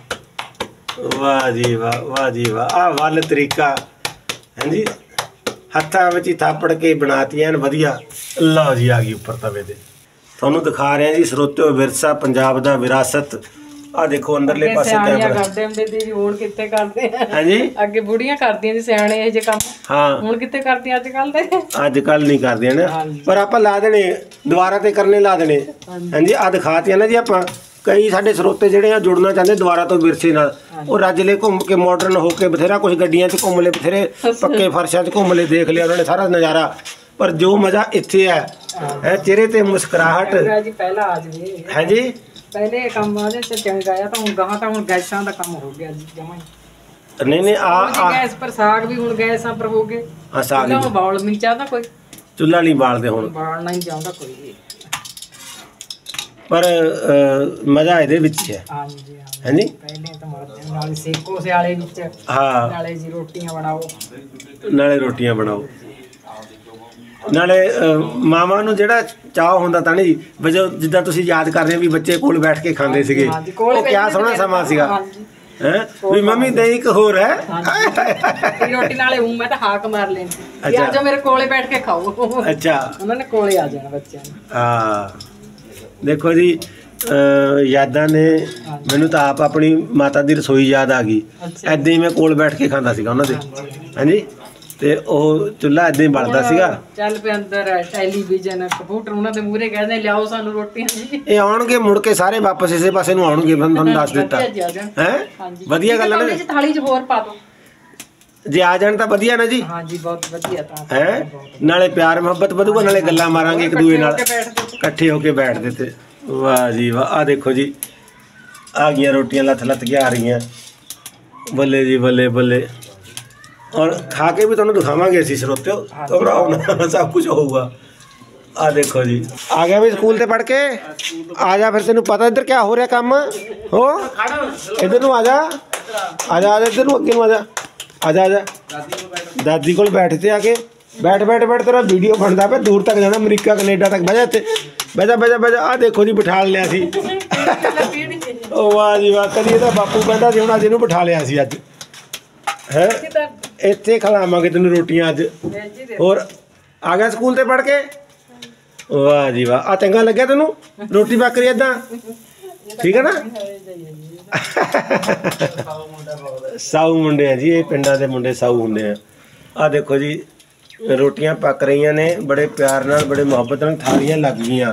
S1: वाह जी वाह वाह जी वाह आ वल तरीका है जी हत्थां विच ही थापड़ के बनाती हैं वधिया। लो जी आ गई उपर तवे ते ਤੁਹਾਨੂੰ ਦਿਖਾ ਰਹੇ ਹਾਂ ਜੀ ਸਰੋਤਿਓ ਵਿਰਸਾ ਪੰਜਾਬ ਦਾ ਵਿਰਾਸਤ। ਆ ਦੇਖੋ ਅੰਦਰਲੇ ਪਾਸੇ ਕੈਮਰਾ ਕਰਦੇ ਹੁੰਦੇ ਸੀ ਹੁਣ ਕਿੱਥੇ ਕਰਦੇ ਆ। ਹਾਂਜੀ ਅੱਗੇ ਬੁੜੀਆਂ ਕਰਦੀਆਂ ਸੀ ਸਿਆਣੇ ਇਹ ਜੇ ਕੰਮ। ਹਾਂ ਹੁਣ ਕਿੱਥੇ ਕਰਦੀਆਂ ਅੱਜ ਕੱਲ ਦੇ ਅੱਜ ਕੱਲ ਨਹੀਂ ਕਰਦੀਆਂ ਨਾ ਪਰ ਆਪਾਂ ਲਾ ਦੇਣੇ ਦੁਬਾਰਾ ਤੇ ਕਰਨੇ ਲਾ ਦੇਣੇ। ਹਾਂਜੀ ਆ ਦਿਖਾਤੀਆਂ ਨਾ ਜੀ ਆਪਾਂ ਕਈ ਸਾਡੇ ਸਰੋਤੇ ਜਿਹੜੇ ਆ ਜੁੜਨਾ ਚਾਹੁੰਦੇ ਦੁਬਾਰਾ ਤੋਂ ਵਿਰਸੇ ਨਾਲ ਉਹ ਰੱਜਲੇ ਘੁੰਮ ਕੇ ਮਾਡਰਨ ਹੋ ਕੇ ਬਥੇਰਾ ਕੁਝ ਗੱਡੀਆਂ 'ਚ ਘੁੰਮ ਲਏ ਬਥੇਰੇ ਪੱਕੇ ਫਰਸ਼ਾਂ 'ਚ ਘੁੰਮ ਲਏ ਦੇਖ ਲਿਆ ਉਹਨਾਂ ਨੇ ਸਾਰਾ ਨਜ਼ਾਰਾ। पर जो मज़ा इत्थे है ਹੈ ਚਿਹਰੇ ਤੇ ਮੁਸਕਰਾਹਟ
S3: ਚੰਗਾ ਜੀ ਪਹਿਲਾਂ ਆ ਜਵੇ
S1: ਹੈ ਜੀ।
S3: ਪਹਿਲੇ ਕੰਮ ਉਹਦੇ ਚ ਚੰਗਾ ਆ ਤਾਂ ਹੁਣ ਗਾਹਾਂ ਤਾਂ ਹੁਣ ਗੈਸਾਂ ਦਾ ਕੰਮ ਹੋ ਗਿਆ ਜੀ ਜਮਾਂ ਹੀ।
S1: ਨਹੀਂ ਨਹੀਂ ਆ ਆ
S3: ਗੈਸ ਪਰ ਸਾਗ ਵੀ ਹੁਣ ਗੈਸਾਂ ਪਰ ਹੋ ਗਏ।
S1: ਆ ਸਾਗ
S3: ਚੁੱਲ੍ਹਾ ਬਾਲ ਨਹੀਂ ਚਾਹਦਾ ਕੋਈ,
S1: ਚੁੱਲ੍ਹਾ ਨਹੀਂ ਬਾਲਦੇ ਹੁਣ,
S3: ਬਾਲਣਾ ਨਹੀਂ ਚਾਹੁੰਦਾ ਕੋਈ ਵੀ।
S1: ਪਰ ਅ, ਮਜ਼ਾ ਇਹਦੇ ਵਿੱਚ ਹੀ ਹੈ।
S3: ਹਾਂਜੀ ਹਾਂ
S1: ਹਾਂਜੀ
S3: ਪਹਿਲੇ ਤਾਂ ਮਰਦੇ ਨਾਲੇ ਸੇਕੋ ਸਿਆਲੇ ਵਿੱਚ,
S1: ਹਾਂ
S3: ਨਾਲੇ ਜੀ ਰੋਟੀਆਂ ਬਣਾਓ,
S1: ਨਾਲੇ ਰੋਟੀਆਂ ਬਣਾਓ, ਨਾਲੇ ਅ, ਮਾਵਾਂ ਨੂੰ ਜਿਹੜਾ ਚਾਅ ਹੁੰਦਾ ਤਾਂ ਨਹੀਂ ਵਜੋ ਜਿੱਦਾਂ ਤੁਸੀਂ ਯਾਦ ਕਰ ਰਹੇ ਹੋ ਵੀ ਬੱਚੇ ਕੋਲ ਬੈਠ ਕੇ ਖਾਂਦੇ ਸੀਗੇ,
S3: ਹਾਂਜੀ, ਕੋਲ
S1: ਉਹ ਕਿਆ
S3: ਬੈਠੇ
S1: ਸੋਹਣਾ
S3: ਸੀਗੇ।
S1: ਸਮਾਂ ਸੀਗਾ
S3: ਹਾਂਜੀ
S1: ਹੈ ਵੀ ਮੰਮੀ ਦਹੀਂ ਇੱਕ ਹੋਰ ਹੈ।
S3: ਹਾਂਜੀ ਰੋਟੀ ਨਾਲੇ ਹੂੰ ਮੈਂ ਤਾਂ ਹਾਕ ਮਾਰ ਲੈਣੀ ਕਿ
S1: ਅੱਛਾ।
S3: ਆ ਜਾਓ ਮੇਰੇ ਕੋਲੇ ਬੈਠ ਕੇ ਖਾਓ।
S1: ਅੱਛਾ
S3: ਉਹਨਾਂ ਨੇ ਕੋਲੇ ਆ ਜਾਣਾ ਬੱਚਿਆਂ ਨੂੰ।
S1: ਹਾਂ ਦੇਖੋ ਜੀ ਅ, ਯਾਦਾਂ ਨੇ ਮੈਨੂੰ ਤਾਂ ਆਪ ਆਪਣੀ ਮਾਤਾ ਦੀ ਰਸੋਈ ਯਾਦ ਆ ਗਈ।
S3: ਅੱਛਾ।
S1: ਐਦਾਂ ਹੀ ਮੈਂ ਕੋਲ ਬੈਠ ਕੇ ਖਾਂਦਾ ਸੀਗਾ ਉਹਨਾਂ ਦੇ, ਹਾਂਜੀ ਤੇ ਉਹ ਚੁੱਲ੍ਹਾ ਐਦਾਂ ਹੀ ਬਲਦਾ ਸੀਗਾ।
S3: ਚੱਲ ਪਿਆ ਅੰਦਰ ਟੈਲੀਵਿਜ਼ਨ ਕੰਪਿਊਟਰ ਉਹਨਾਂ ਦੇ ਮੂਹਰੇ ਕਹਿੰਦੇ ਲਿਆਓ ਸਾਨੂੰ ਰੋਟੀਆਂ ਜੀ।
S1: ਇਹ ਆਉਣਗੇ ਮੁੜ ਕੇ ਸਾਰੇ ਵਾਪਸ ਇਸੇ ਪਾਸੇ ਨੂੰ ਆਉਣਗੇ, ਮੈਂ ਤੁਹਾਨੂੰ ਦੱਸ ਦਿੱਤਾ
S3: ਵਧੀਆ ਜੀ ਆ ਜਾਣ।
S1: ਹੈ।
S3: ਹਾਂਜੀ
S1: ਵਧੀਆ ਗੱਲ ਹੈ
S3: ਕੋਲੇ ਚ ਥਾਲੀ ਚ ਹੋਰ ਪਾ ਦੋ।
S1: ਜੇ ਆ ਜਾਣ ਤਾਂ ਵਧੀਆ ਨਾ ਜੀ,
S3: ਹਾਂਜੀ ਬਹੁਤ ਵਧੀਆ ਤਾਂ
S1: ਹੈ ਨਾਲੇ ਪਿਆਰ ਮੁਹੱਬਤ ਵਧੂਗਾ, ਨਾਲੇ ਗੱਲਾਂ ਮਾਰਾਂਗੇ ਇੱਕ ਦੂਏ ਨਾਲ, ਇਕੱਠੇ ਹੋ ਕੇ ਬੈਠਦੇ ਤੇ। ਵਾਹ ਜੀ ਵਾਹ, ਆ ਦੇਖੋ ਜੀ ਆ ਗਈਆਂ ਰੋਟੀਆਂ ਲੱਥ ਲੱਥ ਕੇ ਆ ਰਹੀਆਂ, ਬੱਲੇ ਜੀ ਬੱਲੇ ਬੱਲੇ। ਔਰ ਖਾ ਕੇ ਵੀ ਤੁਹਾਨੂੰ ਦਿਖਾਵਾਂਗੇ ਅਸੀਂ ਸਰੋਤਿਓ, ਘਬਰਾਓ ਨਾ, ਸਭ ਕੁਝ ਹੋਊਗਾ। ਆ ਦੇਖੋ ਜੀ ਆ ਗਿਆ ਵੀ ਸਕੂਲ ਤੇ ਪੜ ਕੇ, ਆ ਜਾ ਫਿਰ ਤੈਨੂੰ ਪਤਾ ਇੱਧਰ ਕਿਆ ਹੋ ਰਿਹਾ ਕੰਮ ਹੋ, ਇੱਧਰ ਨੂੰ ਆ ਜਾ ਆ ਜਾ ਆ ਜਾ ਇੱਧਰ ਨੂੰ, ਅੱਗੇ ਨੂੰ ਆ ਜਾ ਆ ਜਾ ਆ ਜਾ ਦਾਦੀ ਕੋਲ ਬੈਠ ਤੇ ਆ ਕੇ ਬੈਠ ਬੈਠ ਬੈਠ ਤੇਰਾ ਵੀਡੀਓ ਬਣਦਾ ਪਿਆ, ਦੂਰ ਤੱਕ ਜਾਣਾ, ਅਮਰੀਕਾ ਕੈਨੇਡਾ ਤੱਕ। ਬਹਿ ਜਾ ਇੱਥੇ, ਬਹਿ ਜਾ ਬਹਿ ਜਾ ਬਹਿ ਜਾ। ਆ ਦੇਖੋ ਜੀ ਬਿਠਾ ਲਿਆ ਸੀ। ਉਹ ਵਾਹ ਜੀ ਵਾਹ, ਕਦੀ ਇਹਦਾ ਬਾਪੂ ਕਹਿੰਦਾ ਸੀ, ਹੁਣ ਅੱਜ ਇਹਨੂੰ ਬਿਠਾ ਲਿਆ ਸੀ। ਅੱਜ ਹੈ ਇੱਥੇ ਖਿਲਾਵਾਂਗੇ ਤੈਨੂੰ ਰੋਟੀਆਂ ਅੱਜ। ਹੋਰ ਆ ਗਿਆ ਸਕੂਲ ਤੇ ਪੜ ਕੇ, ਵਾਹ ਜੀ ਵਾਹ। ਆ ਚੰਗਾ ਲੱਗਿਆ ਤੈਨੂੰ ਰੋਟੀ ਬਾਕਰੀ ਏਦਾਂ, ਠੀਕ ਹੈ ਨਾ। ਸਾਊ ਮੁੰਡੇ ਆ ਜੀ ਇਹ, ਪਿੰਡਾਂ ਦੇ ਮੁੰਡੇ ਸਾਊ ਹੁੰਦੇ ਆ। ਆ ਦੇਖੋ ਜੀ ਰੋਟੀਆਂ ਪੱਕ ਰਹੀਆਂ ਨੇ, ਬੜੇ ਪਿਆਰ ਨਾਲ ਬੜੇ ਮੁਹੱਬਤ ਨਾਲ ਥਾਲੀਆਂ ਲੱਗ ਗਈਆਂ।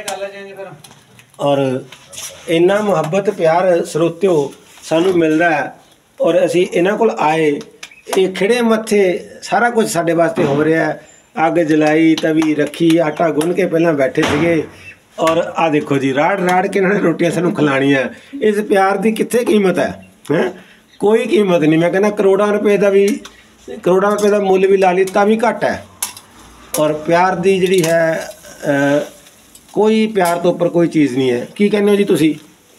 S1: ਔਰ ਇੰਨਾ ਮੁਹੱਬਤ ਪਿਆਰ ਸਰੋਤਿਓ ਸਾਨੂੰ ਮਿਲਦਾ ਹੈ, ਔਰ ਅਸੀਂ ਇਹਨਾਂ ਕੋਲ ਆਏ, ਇਹ ਖਿੜੇ ਮੱਥੇ ਸਾਰਾ ਕੁਝ ਸਾਡੇ ਵਾਸਤੇ ਹੋ ਰਿਹਾ ਹੈ। ਅੱਗ ਜਲਾਈ, ਤਵੀ ਰੱਖੀ, ਆਟਾ ਗੁੰਨ ਕੇ ਪਹਿਲਾਂ ਬੈਠੇ ਸੀਗੇ, ਔਰ ਆ ਦੇਖੋ ਜੀ ਰਾੜ ਰਾੜ ਕੇ ਇਹਨਾਂ ਨੇ ਰੋਟੀਆਂ ਸਾਨੂੰ ਖਿਲਾਣੀਆਂ। ਇਸ ਪਿਆਰ ਦੀ ਕਿੱਥੇ ਕੀਮਤ ਹੈ, ਹੈ ਕੋਈ ਕੀਮਤ ਨਹੀਂ। ਮੈਂ ਕਹਿੰਦਾ ਕਰੋੜਾਂ ਰੁਪਏ ਦਾ ਵੀ, ਕਰੋੜਾਂ ਰੁਪਏ ਦਾ ਮੁੱਲ ਵੀ ਲਾ ਲਈ ਤਾਂ ਵੀ ਘੱਟ ਹੈ। ਔਰ ਪਿਆਰ ਦੀ ਜਿਹੜੀ ਹੈ ਕੋਈ ਪਿਆਰ ਤੋਂ ਉੱਪਰ ਕੋਈ ਚੀਜ਼ ਨਹੀਂ ਹੈ। ਕੀ ਕਹਿੰਦੇ ਹੋ ਜੀ ਤੁਸੀਂ?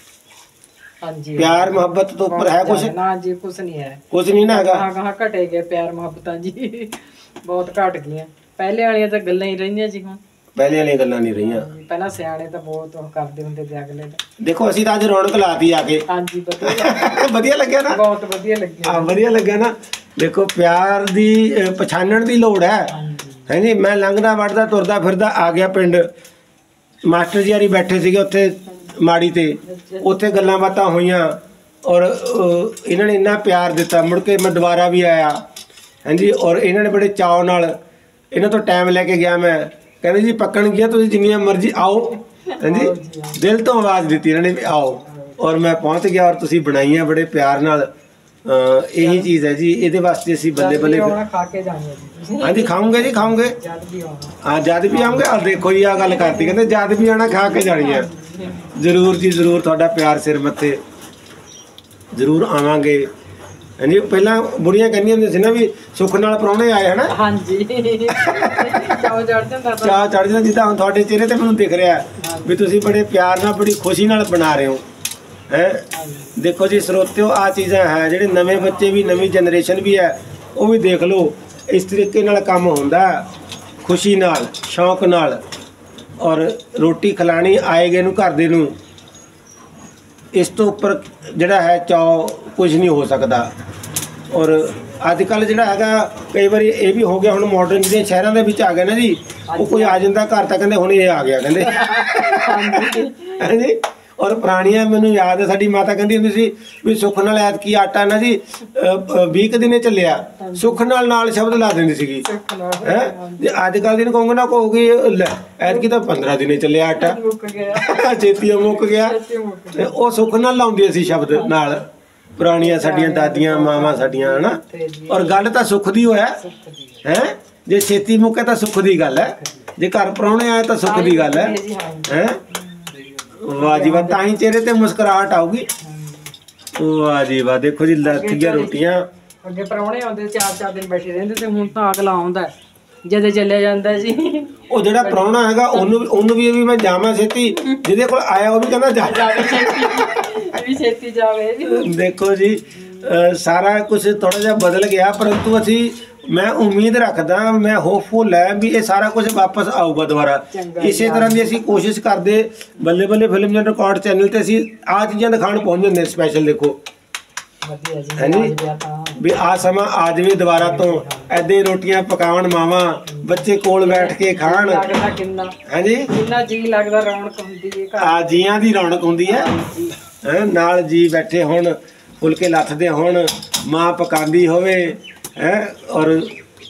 S3: ਹਾਂਜੀ
S1: ਪਿਆਰ ਮੁਹੱਬਤ ਤੋਂ ਉੱਪਰ ਹੈ ਕੁਝ?
S3: ਨਾ ਜੀ ਕੁਝ ਨਹੀਂ ਹੈ,
S1: ਕੁਝ ਨਹੀਂ ਨਾ ਹੈਗਾ।
S3: ਕਹਾਂ ਕਹਾਂ ਘਟੇ ਗਏ ਪਿਆਰ ਮੁਹੱਬਤਾਂ ਜੀ, ਬਹੁਤ ਘਟ ਗਈਆਂ। ਪਹਿਲੇ ਵਾਲੀਆਂ ਤਾਂ ਗੱਲਾਂ ਹੀ ਰਹੀਆਂ ਜੀ, ਹੁਣ
S1: ਪਹਿਲੇ ਵਾਲੀਆਂ ਗੱਲਾਂ ਨਹੀਂ ਰਹੀਆਂ।
S3: ਪਹਿਲਾਂ ਸਿਆਣੇ ਤਾਂ ਬਹੁਤ ਉਹ ਕਰਦੇ ਹੁੰਦੇ ਤੇ ਅਗਲੇ ਦਾ।
S1: ਦੇਖੋ ਅਸੀਂ ਤਾਂ ਅੱਜ ਰੌਣਕ ਲਾਤੀ ਆ ਕੇ।
S3: ਹਾਂਜੀ ਵਧੀਆ
S1: ਵਧੀਆ ਲੱਗਿਆ ਨਾ,
S3: ਬਹੁਤ ਵਧੀਆ ਲੱਗਿਆ।
S1: ਆ ਵਧੀਆ ਲੱਗਿਆ ਨਾ। ਦੇਖੋ ਪਿਆਰ ਦੀ ਅ, ਪਛਾਣਨ ਦੀ ਲੋੜ ਹੈ। ਹਾਂਜੀ ਮੈਂ ਲੰਘਦਾ ਵੜਦਾ ਤੁਰਦਾ ਫਿਰਦਾ ਆ ਗਿਆ ਪਿੰਡ, ਮਾਸਟਰ ਜੀ ਆਰੀ ਬੈਠੇ ਸੀਗੇ ਉੱਥੇ ਮਾੜੀ ਤੇ, ਉੱਥੇ ਗੱਲਾਂ ਬਾਤਾਂ ਹੋਈਆਂ, ਔਰ ਅ, ਇਹਨਾਂ ਨੇ ਇੰਨਾ ਪਿਆਰ ਦਿੱਤਾ। ਮੁੜ ਕੇ ਮੈਂ ਦੁਬਾਰਾ ਵੀ ਆਇਆ, ਹਾਂਜੀ, ਔਰ ਇਹਨਾਂ ਨੇ ਬੜੇ ਚਾਅ ਨਾਲ, ਇਹਨਾਂ ਤੋਂ ਟਾਈਮ ਲੈ ਕੇ ਗਿਆ ਮੈਂ, ਕਹਿੰਦੇ ਜੀ ਪੱਕਣ ਗਿਆ ਤੁਸੀਂ ਜਿੰਨੀਆਂ ਮਰਜ਼ੀ ਆਓ, ਹਾਂਜੀ ਦਿਲ ਤੋਂ ਆਵਾਜ਼ ਦਿੱਤੀ ਇਹਨਾਂ ਨੇ ਵੀ ਆਓ, ਔਰ ਮੈਂ ਪਹੁੰਚ ਗਿਆ। ਔਰ ਤੁਸੀਂ ਬਣਾਈਆਂ ਬੜੇ ਪਿਆਰ ਨਾਲ, ਇਹੀ ਚੀਜ਼ ਹੈ ਜੀ। ਇਹਦੇ ਵਾਸਤੇ ਅਸੀਂ ਬੱਲੇ ਬੱਲੇ
S3: ਖਾ ਕੇ ਜਾਣੀ ਜੀ।
S1: ਹਾਂਜੀ ਖਾਉਂਗੇ ਜੀ ਖਾਉਂਗੇ,
S3: ਜਦ ਵੀ ਆਉਣਾ।
S1: ਹਾਂ ਜਦ ਵੀ ਆਉਂਗੇ। ਆ ਦੇਖੋ ਜੀ ਆ ਗੱਲ ਕਰਤੀ, ਕਹਿੰਦੇ ਜਦ ਵੀ ਆਉਣਾ ਖਾ ਕੇ ਜਾਣੀ ਹੈ। ਜ਼ਰੂਰ ਜੀ ਜ਼ਰੂਰ, ਤੁਹਾਡਾ ਪਿਆਰ ਸਿਰ ਮੱਥੇ ਜ਼ਰੂਰ ਆਵਾਂਗੇ। ਹਾਂਜੀ ਪਹਿਲਾਂ ਬੁੜੀਆਂ ਕਹਿੰਦੀਆਂ ਹੁੰਦੀਆਂ ਸੀ ਨਾ ਵੀ ਸੁੱਖ ਨਾਲ ਪ੍ਰਾਹੁਣੇ ਆਏ ਹਨਾ।
S3: ਹਾਂਜੀ ਚਾਹ ਚੜ ਜਾਂਦਾ,
S1: ਚਾਹ ਚੜ ਜਾਂਦਾ। ਜਿੱਦਾਂ ਹੁਣ ਤੁਹਾਡੇ ਚਿਹਰੇ ਤੇ ਮੈਨੂੰ ਦਿਖ ਰਿਹਾ ਵੀ ਤੁਸੀਂ ਬੜੇ ਪਿਆਰ ਨਾਲ ਬੜੀ ਖੁਸ਼ੀ ਨਾਲ ਬਣਾ ਰਹੇ ਹੋ, ਹੈ। ਦੇਖੋ ਜੀ ਸਰੋਤਿਓ ਆ ਚੀਜ਼ਾਂ ਹੈ, ਜਿਹੜੇ ਨਵੇਂ ਬੱਚੇ ਵੀ, ਨਵੀਂ ਜਨਰੇਸ਼ਨ ਵੀ ਹੈ, ਉਹ ਵੀ ਦੇਖ ਲਓ ਇਸ ਤਰੀਕੇ ਨਾਲ ਕੰਮ ਹੁੰਦਾ, ਖੁਸ਼ੀ ਨਾਲ, ਸ਼ੌਂਕ ਨਾਲ। ਔਰ ਰੋਟੀ ਖਿਲਾਣੀ ਆਏਗੇ ਨੂੰ, ਘਰ ਦੇ ਨੂੰ, ਇਸ ਤੋਂ ਉੱਪਰ ਜਿਹੜਾ ਹੈ ਚਾਅ ਕੁਝ ਨਹੀਂ ਹੋ ਸਕਦਾ। ਔਰ ਅੱਜ ਕੱਲ੍ਹ ਜਿਹੜਾ ਹੈਗਾ ਕਈ ਵਾਰੀ ਇਹ ਵੀ ਹੋ ਗਿਆ, ਹੁਣ ਮਾਡਰਨ ਜਿਹੜੇ ਸ਼ਹਿਰਾਂ ਦੇ ਵਿੱਚ ਆ ਗਏ ਨਾ ਜੀ, ਉਹ ਕੋਈ ਆ ਜਾਂਦਾ ਘਰ ਤਾਂ ਕਹਿੰਦੇ ਹੁਣ ਇਹ ਆ ਗਿਆ, ਕਹਿੰਦੇ ਹਾਂਜੀ। ਔਰ ਪੁਰਾਣੀਆਂ ਮੈਨੂੰ ਯਾਦ ਹੈ, ਸਾਡੀ ਮਾਤਾ ਕਹਿੰਦੀ ਹੁੰਦੀ ਸੀ ਵੀ ਸੁੱਖ ਨਾਲ ਐਤਕੀ ਆਟਾ ਨਾ ਜੀ ਵੀਹ ਕੁ ਦਿਨੇ ਚੱਲਿਆ, ਸੁੱਖ ਨਾਲ ਨਾਲ ਸ਼ਬਦ ਲਾ ਦਿੰਦੀ ਸੀਗੀ, ਹੈ। ਜੇ ਅੱਜ ਕੱਲ੍ਹ ਦੀ ਨੂੰ ਕਹੂੰਗੇ ਨਾ ਕਹੂਗੀ ਲੈ ਐਤਕੀ ਤਾਂ ਪੰਦਰਾਂ ਦਿਨੇ ਚੱਲਿਆ ਆਟਾ,
S3: ਮੁੱਕ ਗਿਆ,
S1: ਛੇਤੀ ਮੁੱਕ ਗਿਆ। ਤੇ ਉਹ ਸੁੱਖ ਨਾਲ ਲਾਉਂਦੀਆਂ ਸੀ ਸ਼ਬਦ ਨਾਲ, ਪੁਰਾਣੀਆਂ ਸਾਡੀਆਂ ਦਾਦੀਆਂ ਮਾਵਾਂ ਸਾਡੀਆਂ, ਹਨਾ। ਔਰ ਗੱਲ ਤਾਂ ਸੁੱਖ ਦੀ ਹੋਇਆ, ਹੈ। ਜੇ ਛੇਤੀ ਮੁੱਕੇ ਤਾਂ ਸੁੱਖ ਦੀ ਗੱਲ ਹੈ। ਜੇ ਘਰ ਪ੍ਰਾਹੁਣੇ ਆਏ ਤਾਂ ਸੁੱਖ ਦੀ ਗੱਲ ਹੈ
S3: ਜੀ, ਹਾਂਜੀ।
S1: ਹੈ ਵਾਹ ਜੀ ਵਾਹ, ਤਾਂ ਹੀ ਚਿਹਰੇ ਤੇ ਮੁਸਕਰਾਹਟ ਆਊਗੀ। ਵਾਹ ਜੀ ਵਾਹ, ਦੇਖੋ ਜੀ ਲੱਥੀਆਂ ਰੋਟੀਆਂ।
S3: ਅੱਗੇ ਪ੍ਰਾਹੁਣੇ ਆਉਂਦੇ ਚਾਰ ਚਾਰ ਦਿਨ ਬੈਠੇ ਰਹਿੰਦੇ ਤੇ ਹੁਣ ਤਾਂ ਅਗਲਾ ਆਉਂਦਾ ਜਦੋਂ ਚੱਲਿਆ ਜਾਂਦਾ ਜੀ।
S1: ਉਹ ਜਿਹੜਾ ਪ੍ਰਾਹੁਣਾ ਹੈਗਾ ਉਹਨੂੰ ਉਹਨੂੰ ਵੀ ਇਹ ਵੀ ਮੈਂ ਜਾਵਾਂ ਛੇਤੀ, ਜਿਹਦੇ ਕੋਲ ਆਇਆ ਉਹ ਵੀ ਕਹਿੰਦਾ ਜਾ
S3: ਜਾਵੇ ਛੇਤੀ ਵੀ ਛੇਤੀ ਜਾਵੇ ਜੀ।
S1: ਦੇਖੋ ਜੀ ਅਹ ਸਾਰਾ ਕੁਝ ਥੋੜਾ ਜਿਹਾ ਬਦਲ ਗਿਆ, ਪਰੰਤੂ ਅਸੀਂ ਮੈਂ ਉਮੀਦ ਰੱਖਦਾ, ਮੈਂ ਹੋਪਫੁਲ ਹੈ ਵੀ ਇਹ ਸਾਰਾ ਕੁਝ ਵਾਪਸ ਆਊਗਾ ਦੁਬਾਰਾ। ਇਸੇ ਤਰ੍ਹਾਂ ਦੀ ਅਸੀਂ ਕੋਸ਼ਿਸ਼ ਕਰਦੇ ਬੱਲੇ ਬੱਲੇ ਫਿਲਮ ਜਨ ਰਿਕਾਰਡ ਚੈਨਲ ਤੇ ਅਸੀਂ ਆਹ ਚੀਜ਼ਾਂ ਦਿਖਾਉਣ ਪਹੁੰਚ ਜਾਂਦੇ ਸਪੈਸ਼ਲ। ਦੇਖੋ
S3: ਵਧੀਆ ਜੀ,
S1: ਹਾਂਜੀ ਵੀ ਆਹ ਸਮਾਂ ਆ ਜਾਵੇ ਦੁਬਾਰਾ ਤੋਂ, ਏਦਾਂ ਹੀ ਰੋਟੀਆਂ ਪਕਾਉਣ ਮਾਵਾਂ, ਬੱਚੇ ਕੋਲ ਬੈਠ ਕੇ ਖਾਣ।
S3: ਲੱਗਦਾ ਕਿੰਨਾ
S1: ਹਾਂਜੀ
S3: ਕਿੰਨਾ ਜੀ ਲੱਗਦਾ, ਰੌਣਕ ਹੁੰਦੀ ਹੈ ਘਰ।
S1: ਆ ਜੀਆਂ ਦੀ ਰੌਣਕ ਹੁੰਦੀ ਹੈ ਹੈਂ, ਨਾਲ ਜੀ ਬੈਠੇ ਹੋਣ, ਫੁਲਕੇ ਲੱਥਦੇ ਹੋਣ, ਮਾਂ ਪਕਾਉਂਦੀ ਹੋਵੇ ਹੈ, ਔਰ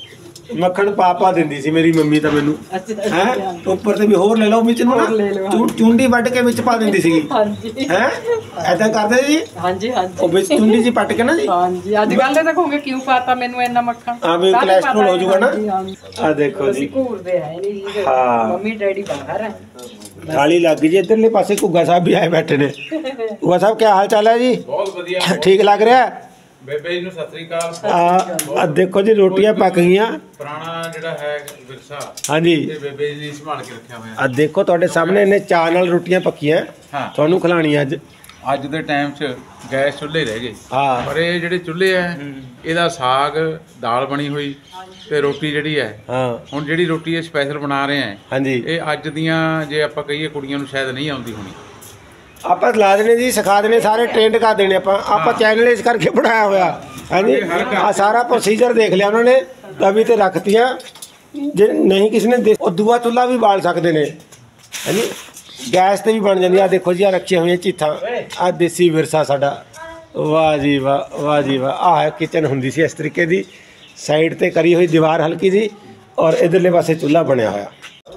S1: ਮੱਖਣ ਪਾ ਪਾ ਦਿੰਦੀ ਸੀ ਮੇਰੀ ਮੰਮੀ ਤਾਂ ਮੈਨੂੰ ਹੈ, ਉੱਪਰ ਤੇ ਵੀ ਹੋਰ ਲੈ ਲਓ ਵਿੱਚ ਨੂੰ ਨਾ ਚੁ- ਚੁੰਡੀ ਵੱਢ ਕੇ ਵਿੱਚ ਪਾ ਦਿੰਦੀ ਸੀਗੀ
S3: ਹਾਂਜੀ
S1: ਹੈ, ਐਦਾਂ ਕਰਦੇ ਜੀ
S3: ਹਾਂਜੀ ਹਾਂਜੀ
S1: ਉਹ ਵਿੱਚ ਚੁੰਡੀ ਜੀ ਪੱਟ ਕੇ ਨਾ ਜੀ।
S3: ਹਾਂਜੀ ਅੱਜ ਕੱਲ੍ਹ ਤਾਂ ਕਹੋਗੇ ਕਿਉਂ ਪਾਤਾ ਮੈਨੂੰ ਇੰਨਾ ਮੱਖਣ,
S1: ਆ ਵੀ
S3: ਕਾਹਦੇ
S1: ਕੋਲੇਸਟ੍ਰੋਲ ਹੋ ਜਾਊਗਾ ਨਾ।
S3: ਹਾਂਜੀ, ਹਾਂਜੀ।
S1: ਆ ਦੇਖੋ
S3: ਅਸੀਂ
S1: ਜੀ
S3: ਘੂਰਦੇ ਹੈ ਨਹੀਂ ਜੀ,
S1: ਹਾਂ।
S3: ਮੰਮੀ ਡੈਡੀ ਬਾਹਰ ਹੈ।
S1: ਥਾਲੀ ਲੱਗ ਗਈ ਜੀ। ਇੱਧਰਲੇ ਪਾਸੇ ਘੁੱਗਾ ਸਾਹਿਬ ਵੀ ਆਏ ਬੈਠੇ ਨੇ। ਘੁੱਗਾ ਸਾਹਿਬ ਕੀ ਹਾਲ ਚਾਲ ਹੈ ਜੀ?
S2: ਬਹੁਤ ਵਧੀਆ।
S1: ਠੀਕ ਲੱਗ ਰਿਹਾ?
S2: ਬੇਬੇ ਜੀ ਨੂੰ ਸਤਿ ਸ੍ਰੀ ਅਕਾਲ।
S1: ਆ ਦੇਖੋ ਜੀ ਰੋਟੀਆਂ ਪੱਕ ਗਈਆਂ।
S2: ਪੁਰਾਣਾ ਜਿਹੜਾ ਹੈ ਵਿਰਸਾ
S1: ਹਾਂਜੀ
S2: ਤੇ ਬੇਬੇ ਜੀ ਨੇ ਸੰਭਾਲ ਕੇ ਰੱਖਿਆ ਹੋਇਆ।
S1: ਆ ਦੇਖੋ ਤੁਹਾਡੇ ਸਾਹਮਣੇ ਇਹਨੇ ਚਾਹ ਨਾਲ ਰੋਟੀਆਂ ਪੱਕੀਆਂ,
S2: ਹਾਂ।
S1: ਤੁਹਾਨੂੰ ਖਿਲਾਣੀ ਅੱਜ।
S2: ਅੱਜ ਦੇ ਟਾਈਮ 'ਚ ਗੈਸ ਚੁੱਲ੍ਹੇ ਰਹਿ ਗਏ,
S1: ਹਾਂ
S2: ਪਰ ਇਹ ਜਿਹੜੇ ਚੁੱਲ੍ਹੇ ਆ ਇਹਦਾ ਸਾਗ ਦਾਲ ਬਣੀ ਹੋਈ ਤੇ ਰੋਟੀ ਜਿਹੜੀ ਹੈ,
S1: ਹਾਂ
S2: ਹੁਣ ਜਿਹੜੀ ਰੋਟੀ ਇਹ ਸਪੈਸ਼ਲ ਬਣਾ ਰਹੇ ਆ,
S1: ਹਾਂਜੀ
S2: ਇਹ ਅੱਜ ਦੀਆਂ ਜੇ ਆਪਾਂ ਕਹੀਏ ਕੁੜੀਆਂ ਨੂੰ ਸ਼ਾਇਦ ਨਹੀਂ ਆਉਂਦੀ ਹੋਣੀ।
S1: ਆਪਾਂ ਲਾ ਦੇਣੇ ਜੀ, ਸਿਖਾ ਦੇਣੇ, ਸਾਰੇ ਟ੍ਰੇਨਡ ਕਰ ਦੇਣੇ ਆਪਾਂ ਆਪਾਂ ਚੈਨਲ ਇਸ ਕਰਕੇ ਬਣਾਇਆ ਹੋਇਆ। ਹਾਂਜੀ ਆ ਸਾਰਾ ਪ੍ਰੋਸੀਜਰ ਦੇਖ ਲਿਆ ਉਹਨਾਂ ਨੇ, ਤਵੀ ਤੇ ਰੱਖਤੀਆਂ। ਜੇ ਨਹੀਂ ਕਿਸੇ ਨੇ ਦੇ- ਉਹ ਦੂਆ ਚੁੱਲ੍ਹਾ ਵੀ ਬਾਲ ਸਕਦੇ ਨੇ। ਹਾਂਜੀ ਗੈਸ ਤੇ ਵੀ ਬਣ ਜਾਂਦੀ ਆ। ਦੇਖੋ ਜੀ ਆ ਰੱਖੀਆਂ ਹੋਈਆਂ ਚੀਥਾਂ, ਆ ਦੇਸੀ ਵਿਰਸਾ ਸਾਡਾ। ਵਾਹ ਜੀ ਵਾਹ, ਵਾਹ ਜੀ ਵਾਹ। ਆਹ ਕਿਚਨ ਹੁੰਦੀ ਸੀ ਇਸ ਤਰੀਕੇ ਦੀ, ਸਾਈਡ ਤੇ ਕਰੀ ਹੋਈ ਦੀਵਾਰ ਹਲਕੀ ਜੀ, ਔਰ ਇਧਰਲੇ ਪਾਸੇ ਚੁੱਲ੍ਹਾ ਬਣਿਆ ਹੋਇਆ।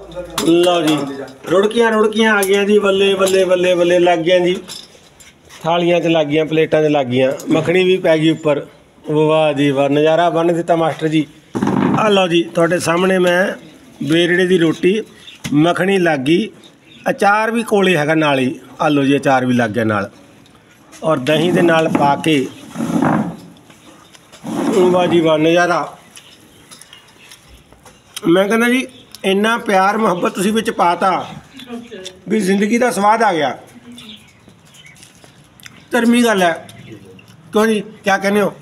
S1: ਲਓ ਜੀ ਰੁੜਕੀਆਂ ਰੁੜਕੀਆਂ ਆ ਗਈਆਂ ਜੀ, ਬੱਲੇ ਬੱਲੇ ਬੱਲੇ ਬੱਲੇ ਲੱਗ ਗਈਆਂ ਜੀ, ਥਾਲੀਆਂ 'ਚ ਲੱਗ ਗਈਆਂ, ਪਲੇਟਾਂ 'ਚ ਲੱਗ ਗਈਆਂ, ਮੱਖਣੀ ਵੀ ਪੈ ਗਈ ਉੱਪਰ। ਵਾਹ ਜੀ ਵਾਹ, ਨਜ਼ਾਰਾ ਬੰਨ੍ਹ ਦਿੱਤਾ ਮਾਸਟਰ ਜੀ। ਆ ਲਓ ਜੀ ਤੁਹਾਡੇ ਸਾਹਮਣੇ ਮੈਂ ਬੇਰੜੇ ਦੀ ਰੋਟੀ, ਮੱਖਣੀ ਲੱਗ ਗਈ, ਅਚਾਰ ਵੀ ਕੋਲੇ ਹੈਗਾ ਨਾਲ ਹੀ। ਆ ਲਓ ਜੀ ਅਚਾਰ ਵੀ ਲੱਗ ਗਿਆ ਨਾਲ, ਔਰ ਦਹੀਂ ਦੇ ਨਾਲ ਪਾ ਕੇ। ਵਾਹ ਜੀ ਵਾਹ, ਨਜ਼ਾਰਾ। ਮੈਂ ਕਹਿੰਦਾ ਜੀ ਇੰਨਾ ਪਿਆਰ ਮੁਹੱਬਤ ਤੁਸੀਂ ਵਿੱਚ ਪਾਤਾ ਵੀ ਜ਼ਿੰਦਗੀ ਦਾ ਸਵਾਦ ਆ ਗਿਆ। ਧਰਮੀ ਗੱਲ ਹੈ ਕਿਉਂ ਜੀ, ਕਿਆ ਕਹਿੰਦੇ ਹੋ?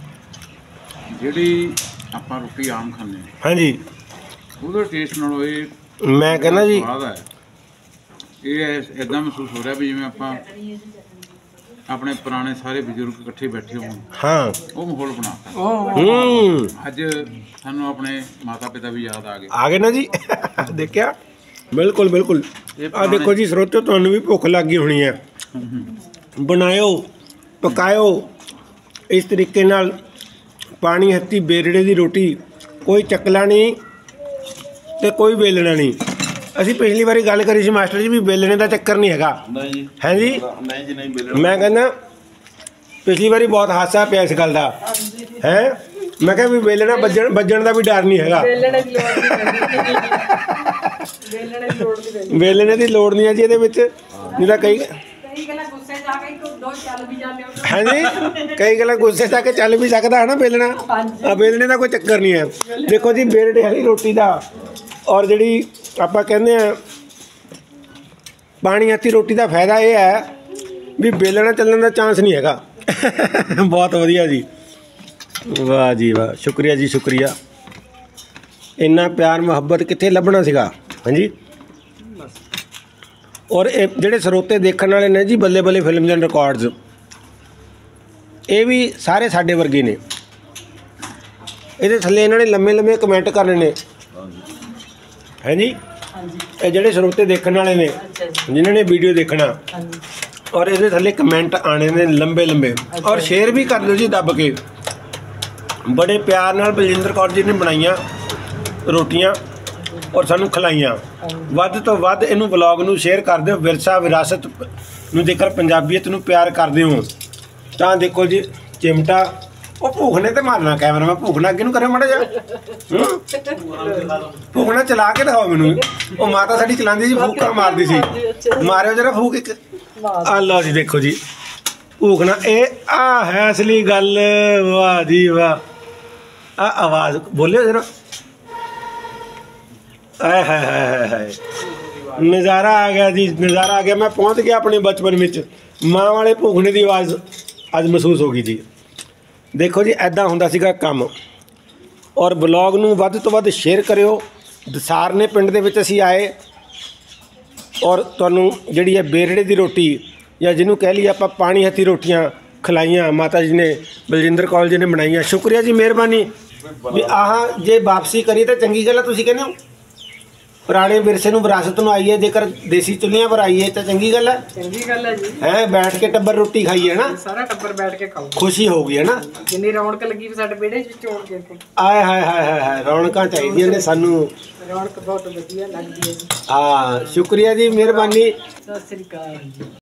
S2: ਜਿਹੜੀ ਆਪਾਂ ਰੋਟੀ ਆਮ ਖਾਂਦੇ ਹਾਂ
S1: ਹਾਂਜੀ
S2: ਉਹਦਾ ਟੇਸਟ ਨਾਲੋਂ ਇਹ
S1: ਮੈਂ ਕਹਿੰਦਾ ਜੀ
S2: ਸਵਾਦ ਹੈ। ਇਹ ਇਦਾਂ ਮਹਿਸੂਸ ਹੋ ਰਿਹਾ ਵੀ ਜਿਵੇਂ ਆਪਾਂ ਆਪਣੇ ਪੁਰਾਣੇ ਸਾਰੇ ਬਜ਼ੁਰਗ ਇਕੱਠੇ ਬੈਠੇ ਹੋਣ,
S1: ਹਾਂ
S2: ਉਹ ਮਾਹੌਲ ਬਣਾਤਾ।
S1: ਹੂੰ
S2: ਅੱਜ ਸਾਨੂੰ ਆਪਣੇ ਮਾਤਾ ਪਿਤਾ ਵੀ ਯਾਦ ਆ ਗਏ।
S1: ਆ ਗਏ ਨਾ ਜੀ ਦੇਖਿਆ, ਬਿਲਕੁਲ ਬਿਲਕੁਲ। ਆ ਦੇਖੋ ਜੀ ਸਰੋਤਿਓ, ਤੁਹਾਨੂੰ ਵੀ ਭੁੱਖ ਲੱਗ ਗਈ ਹੋਣੀ ਹੈ। ਬਣਾਇਓ, ਪਕਾਇਓ ਇਸ ਤਰੀਕੇ ਨਾਲ ਪਾਣੀ ਹੱਥੀ ਬੇਰੜੇ ਦੀ ਰੋਟੀ, ਕੋਈ ਚੱਕਲਾ ਨਹੀਂ ਤੇ ਕੋਈ ਵੇਲਣਾ ਨਹੀਂ। ਅਸੀਂ ਪਿਛਲੀ ਵਾਰੀ ਗੱਲ ਕਰੀ ਸੀ ਮਾਸਟਰ ਜੀ ਵੀ ਵੇਲਣੇ ਦਾ ਚੱਕਰ ਨਹੀਂ ਹੈਗਾ।
S4: ਨਹੀਂ ਜੀ
S1: ਹੈ ਜੀ,
S4: ਨਹੀਂ ਜੀ ਨਹੀਂ ਮਿਲਣਾ।
S1: ਮੈਂ ਕਹਿੰਦਾ ਪਿਛਲੀ ਵਾਰੀ ਬਹੁਤ ਹਾਸਾ ਪਿਆ ਇਸ ਗੱਲ ਦਾ ਹੈ। ਮੈਂ ਕਿਹਾ ਵੀ ਵੇਲਣਾ ਵੱਜਣ ਵੱਜਣ ਦਾ ਵੀ ਡਰ ਨਹੀਂ ਹੈਗਾ,
S3: ਵੇਲਣੇ ਦੀ ਲੋੜ ਨਹੀਂ ਪੈਂਦੀ, ਵੇਲਣੇ ਦੀ ਲੋੜ ਨਹੀਂ ਪੈਂਦੀ।
S1: ਵੇਲਣੇ ਦੀ ਲੋੜ ਨਹੀਂ ਹੈ ਜੀ ਇਹਦੇ ਵਿੱਚ। ਨਹੀਂ ਤਾਂ ਕਈ
S3: ਕਈ ਗੱਲਾਂ ਗੁੱਸੇ ਜਾ ਕੇ ਇੱਕ ਦੋ ਚੱਲ ਵੀ ਜਾਂਦੇ ਹੋ।
S1: ਹਾਂਜੀ ਕਈ ਗੱਲਾਂ ਗੁੱਸੇ ਜਾ ਕੇ ਚੱਲ ਵੀ ਸਕਦਾ ਹੈ ਨਾ ਵੇਲਣਾ।
S3: ਹਾਂਜੀ।
S1: ਆ ਵੇਲਣੇ ਦਾ ਕੋਈ ਚੱਕਰ ਨਹੀਂ ਹੈ। ਦੇਖੋ ਜੀ ਬੇਰੜੇ ਵਾਲੀ ਰੋਟੀ ਦਾ, ਔਰ ਜਿਹੜੀ ਆਪਾਂ ਕਹਿੰਦੇ ਆ ਪਾਣੀ ਹੱਥੀ ਰੋਟੀ ਦਾ ਫਾਇਦਾ ਇਹ ਹੈ ਵੀ ਵੇਲਣਾ ਚੱਲਣ ਦਾ ਚਾਂਸ ਨਹੀਂ ਹੈਗਾ। ਬਹੁਤ ਵਧੀਆ ਜੀ, ਵਾਹ ਜੀ ਵਾਹ, ਸ਼ੁਕਰੀਆ ਜੀ ਸ਼ੁਕਰੀਆ। ਇੰਨਾ ਪਿਆਰ ਮੁਹੱਬਤ ਕਿੱਥੇ ਲੱਭਣਾ ਸੀਗਾ। ਹਾਂਜੀ ਔਰ ਇਹ ਜਿਹੜੇ ਸਰੋਤੇ ਦੇਖਣ ਵਾਲੇ ਨੇ ਜੀ ਬੱਲੇ ਬੱਲੇ ਫਿਲਮਸ ਐਂਡ ਰਿਕਾਰਡਸ, ਇਹ ਵੀ ਸਾਰੇ ਸਾਡੇ ਵਰਗੇ ਨੇ। ਇਹਦੇ ਥੱਲੇ ਇਹਨਾਂ ਨੇ ਲੰਮੇ ਲੰਮੇ ਕਮੈਂਟ ਕਰਨੇ ਨੇ। ਹਾਂਜੀ
S3: ਹਾਂਜੀ
S1: ਇਹ ਜਿਹੜੇ ਸਰੋਤੇ ਦੇਖਣ ਵਾਲੇ ਨੇ,
S3: ਅੱਛਾ ਜੀ,
S1: ਜਿਨ੍ਹਾਂ ਨੇ ਵੀਡੀਓ ਦੇਖਣਾ,
S3: ਹਾਂਜੀ
S1: ਔਰ ਇਹਦੇ ਥੱਲੇ ਕਮੈਂਟ ਆਣੇ ਨੇ ਲੰਬੇ ਲੰਬੇ, ਔਰ ਸ਼ੇਅਰ ਵੀ ਕਰ ਦਿਓ ਜੀ ਦੱਬ ਕੇ। ਬੜੇ ਪਿਆਰ ਨਾਲ ਬਲਜਿੰਦਰ ਕੌਰ ਜੀ ਨੇ ਬਣਾਈਆਂ ਰੋਟੀਆਂ ਔਰ ਸਾਨੂੰ ਖਿਲਾਈਆਂ। ਵੱਧ ਤੋਂ ਵੱਧ ਇਹਨੂੰ ਵਲੌਗ ਨੂੰ ਸ਼ੇਅਰ ਕਰ ਦਿਓ। ਵਿਰਸਾ ਵਿਰਾਸਤ ਨੂੰ ਜੇਕਰ ਪੰਜਾਬੀਅਤ ਨੂੰ ਪਿਆਰ ਕਰਦੇ ਹੋ ਤਾਂ ਦੇਖੋ ਜੀ ਚਿਮਟਾ, ਉਹ ਭੂਖ ਨੇ ਤੇ ਮਾਰਨਾ ਕੈਮਰਾ, ਮੈਂ ਭੂਖ ਨਾ ਅੱਗੇ ਨੂੰ ਕਰਿਆ ਮਾੜਾ ਜਾ, ਭੂਖ ਨਾ ਚਲਾ ਕੇ ਦਿਖਾਓ ਮੈਨੂੰ। ਉਹ ਮਾਤਾ ਸਾਡੀ ਚਲਾਉਂਦੀ ਸੀ, ਫੂਕਾਂ ਮਾਰਦੀ ਸੀ, ਮਾਰਿਓ ਜਰਾ ਫੂਕ ਇੱਕ। ਆ ਲਓ ਜੀ ਦੇਖੋ ਜੀ ਭੂਖ ਨਾ, ਇਹ ਆ ਹੈ ਅਸਲੀ ਗੱਲ। ਵਾਹ ਜੀ ਵਾਹ, ਆ ਆਵਾਜ਼ ਬੋਲਿਓ ਜਰਾ। ਆਏ ਹਾਏ ਹਾਏ ਹਾਏ ਹਾਏ, ਨਜ਼ਾਰਾ ਆ ਗਿਆ ਜੀ, ਨਜ਼ਾਰਾ ਆ ਗਿਆ। ਮੈਂ ਪਹੁੰਚ ਗਿਆ ਆਪਣੇ ਬਚਪਨ ਵਿੱਚ। ਮਾਂ ਵਾਲੇ ਭੂਖਣੇ ਦੀ ਆਵਾਜ਼ ਅੱਜ ਮਹਿਸੂਸ ਹੋ ਗਈ ਜੀ। ਦੇਖੋ ਜੀ ਐਦਾਂ ਹੁੰਦਾ ਸੀਗਾ ਕੰਮ। ਔਰ ਬਲੌਗ ਨੂੰ ਵੱਧ ਤੋਂ ਵੱਧ ਸ਼ੇਅਰ ਕਰਿਓ। ਦਸਾਰਨੇ ਪਿੰਡ ਦੇ ਵਿੱਚ ਅਸੀਂ ਆਏ ਔਰ ਤੁਹਾਨੂੰ ਜਿਹੜੀ ਹੈ ਬੇਰੜੇ ਦੀ ਰੋਟੀ ਜਾਂ ਜਿਹਨੂੰ ਕਹਿ ਲਈਏ ਆਪਾਂ ਪਾਣੀ ਹੱਥੀ ਰੋਟੀਆਂ ਖਿਲਾਈਆਂ। ਮਾਤਾ ਜੀ ਨੇ, ਬਲਜਿੰਦਰ ਕੌਰ ਜੀ ਨੇ ਬਣਾਈਆਂ। ਸ਼ੁਕਰੀਆ ਜੀ, ਮਿਹਰਬਾਨੀ। ਵੀ ਆਹ ਜੇ ਵਾਪਸੀ ਕਰੀ ਤਾਂ ਚੰਗੀ ਗੱਲ ਆ। ਤੁਸੀਂ ਕਹਿੰਦੇ ਹੋ ਪੁਰਾਣੇ ਵਿਰਸੇ ਨੂੰ, ਵਿਰਾਸਤ ਨੂੰ ਆਈਏ, ਜੇਕਰ ਦੇਸੀ ਚੁੱਲ੍ਹਿਆਂ ਪਰ ਆਈਏ ਤਾਂ ਚੰਗੀ ਗੱਲ ਹੈ।
S3: ਚੰਗੀ ਗੱਲ ਹੈ ਜੀ।
S1: ਹੈ ਬੈਠ ਕੇ ਟੱਬਰ ਰੋਟੀ ਖਾਈਏ ਨਾ,
S3: ਸਾਰਾ ਟੱਬਰ ਬੈਠ ਕੇ ਖਾਓ,
S1: ਖੁਸ਼ੀ ਹੋਊਗੀ ਹੈ ਨਾ।
S3: ਜਿੰਨੀ ਰੌਣਕ ਲੱਗੀ ਵੀ ਸਾਡੇ ਵਿਹੜੇ ਵਿੱਚ ਚੋਣ ਕੇ।
S1: ਆਏ ਹਾਏ ਹਾਏ ਹਾਏ ਹਾਏ, ਰੌਣਕਾਂ ਚਾਹੀਦੀਆਂ ਨੇ ਸਾਨੂੰ।
S3: ਰੌਣਕ ਬਹੁਤ ਵਧੀਆ ਲੱਗਦੀ ਹੈ ਜੀ।
S1: ਹਾਂ ਸ਼ੁਕਰੀਆ ਜੀ, ਮਿਹਰਬਾਨੀ।
S3: ਸਤਿ ਸ੍ਰੀ ਅਕਾਲ ਜੀ।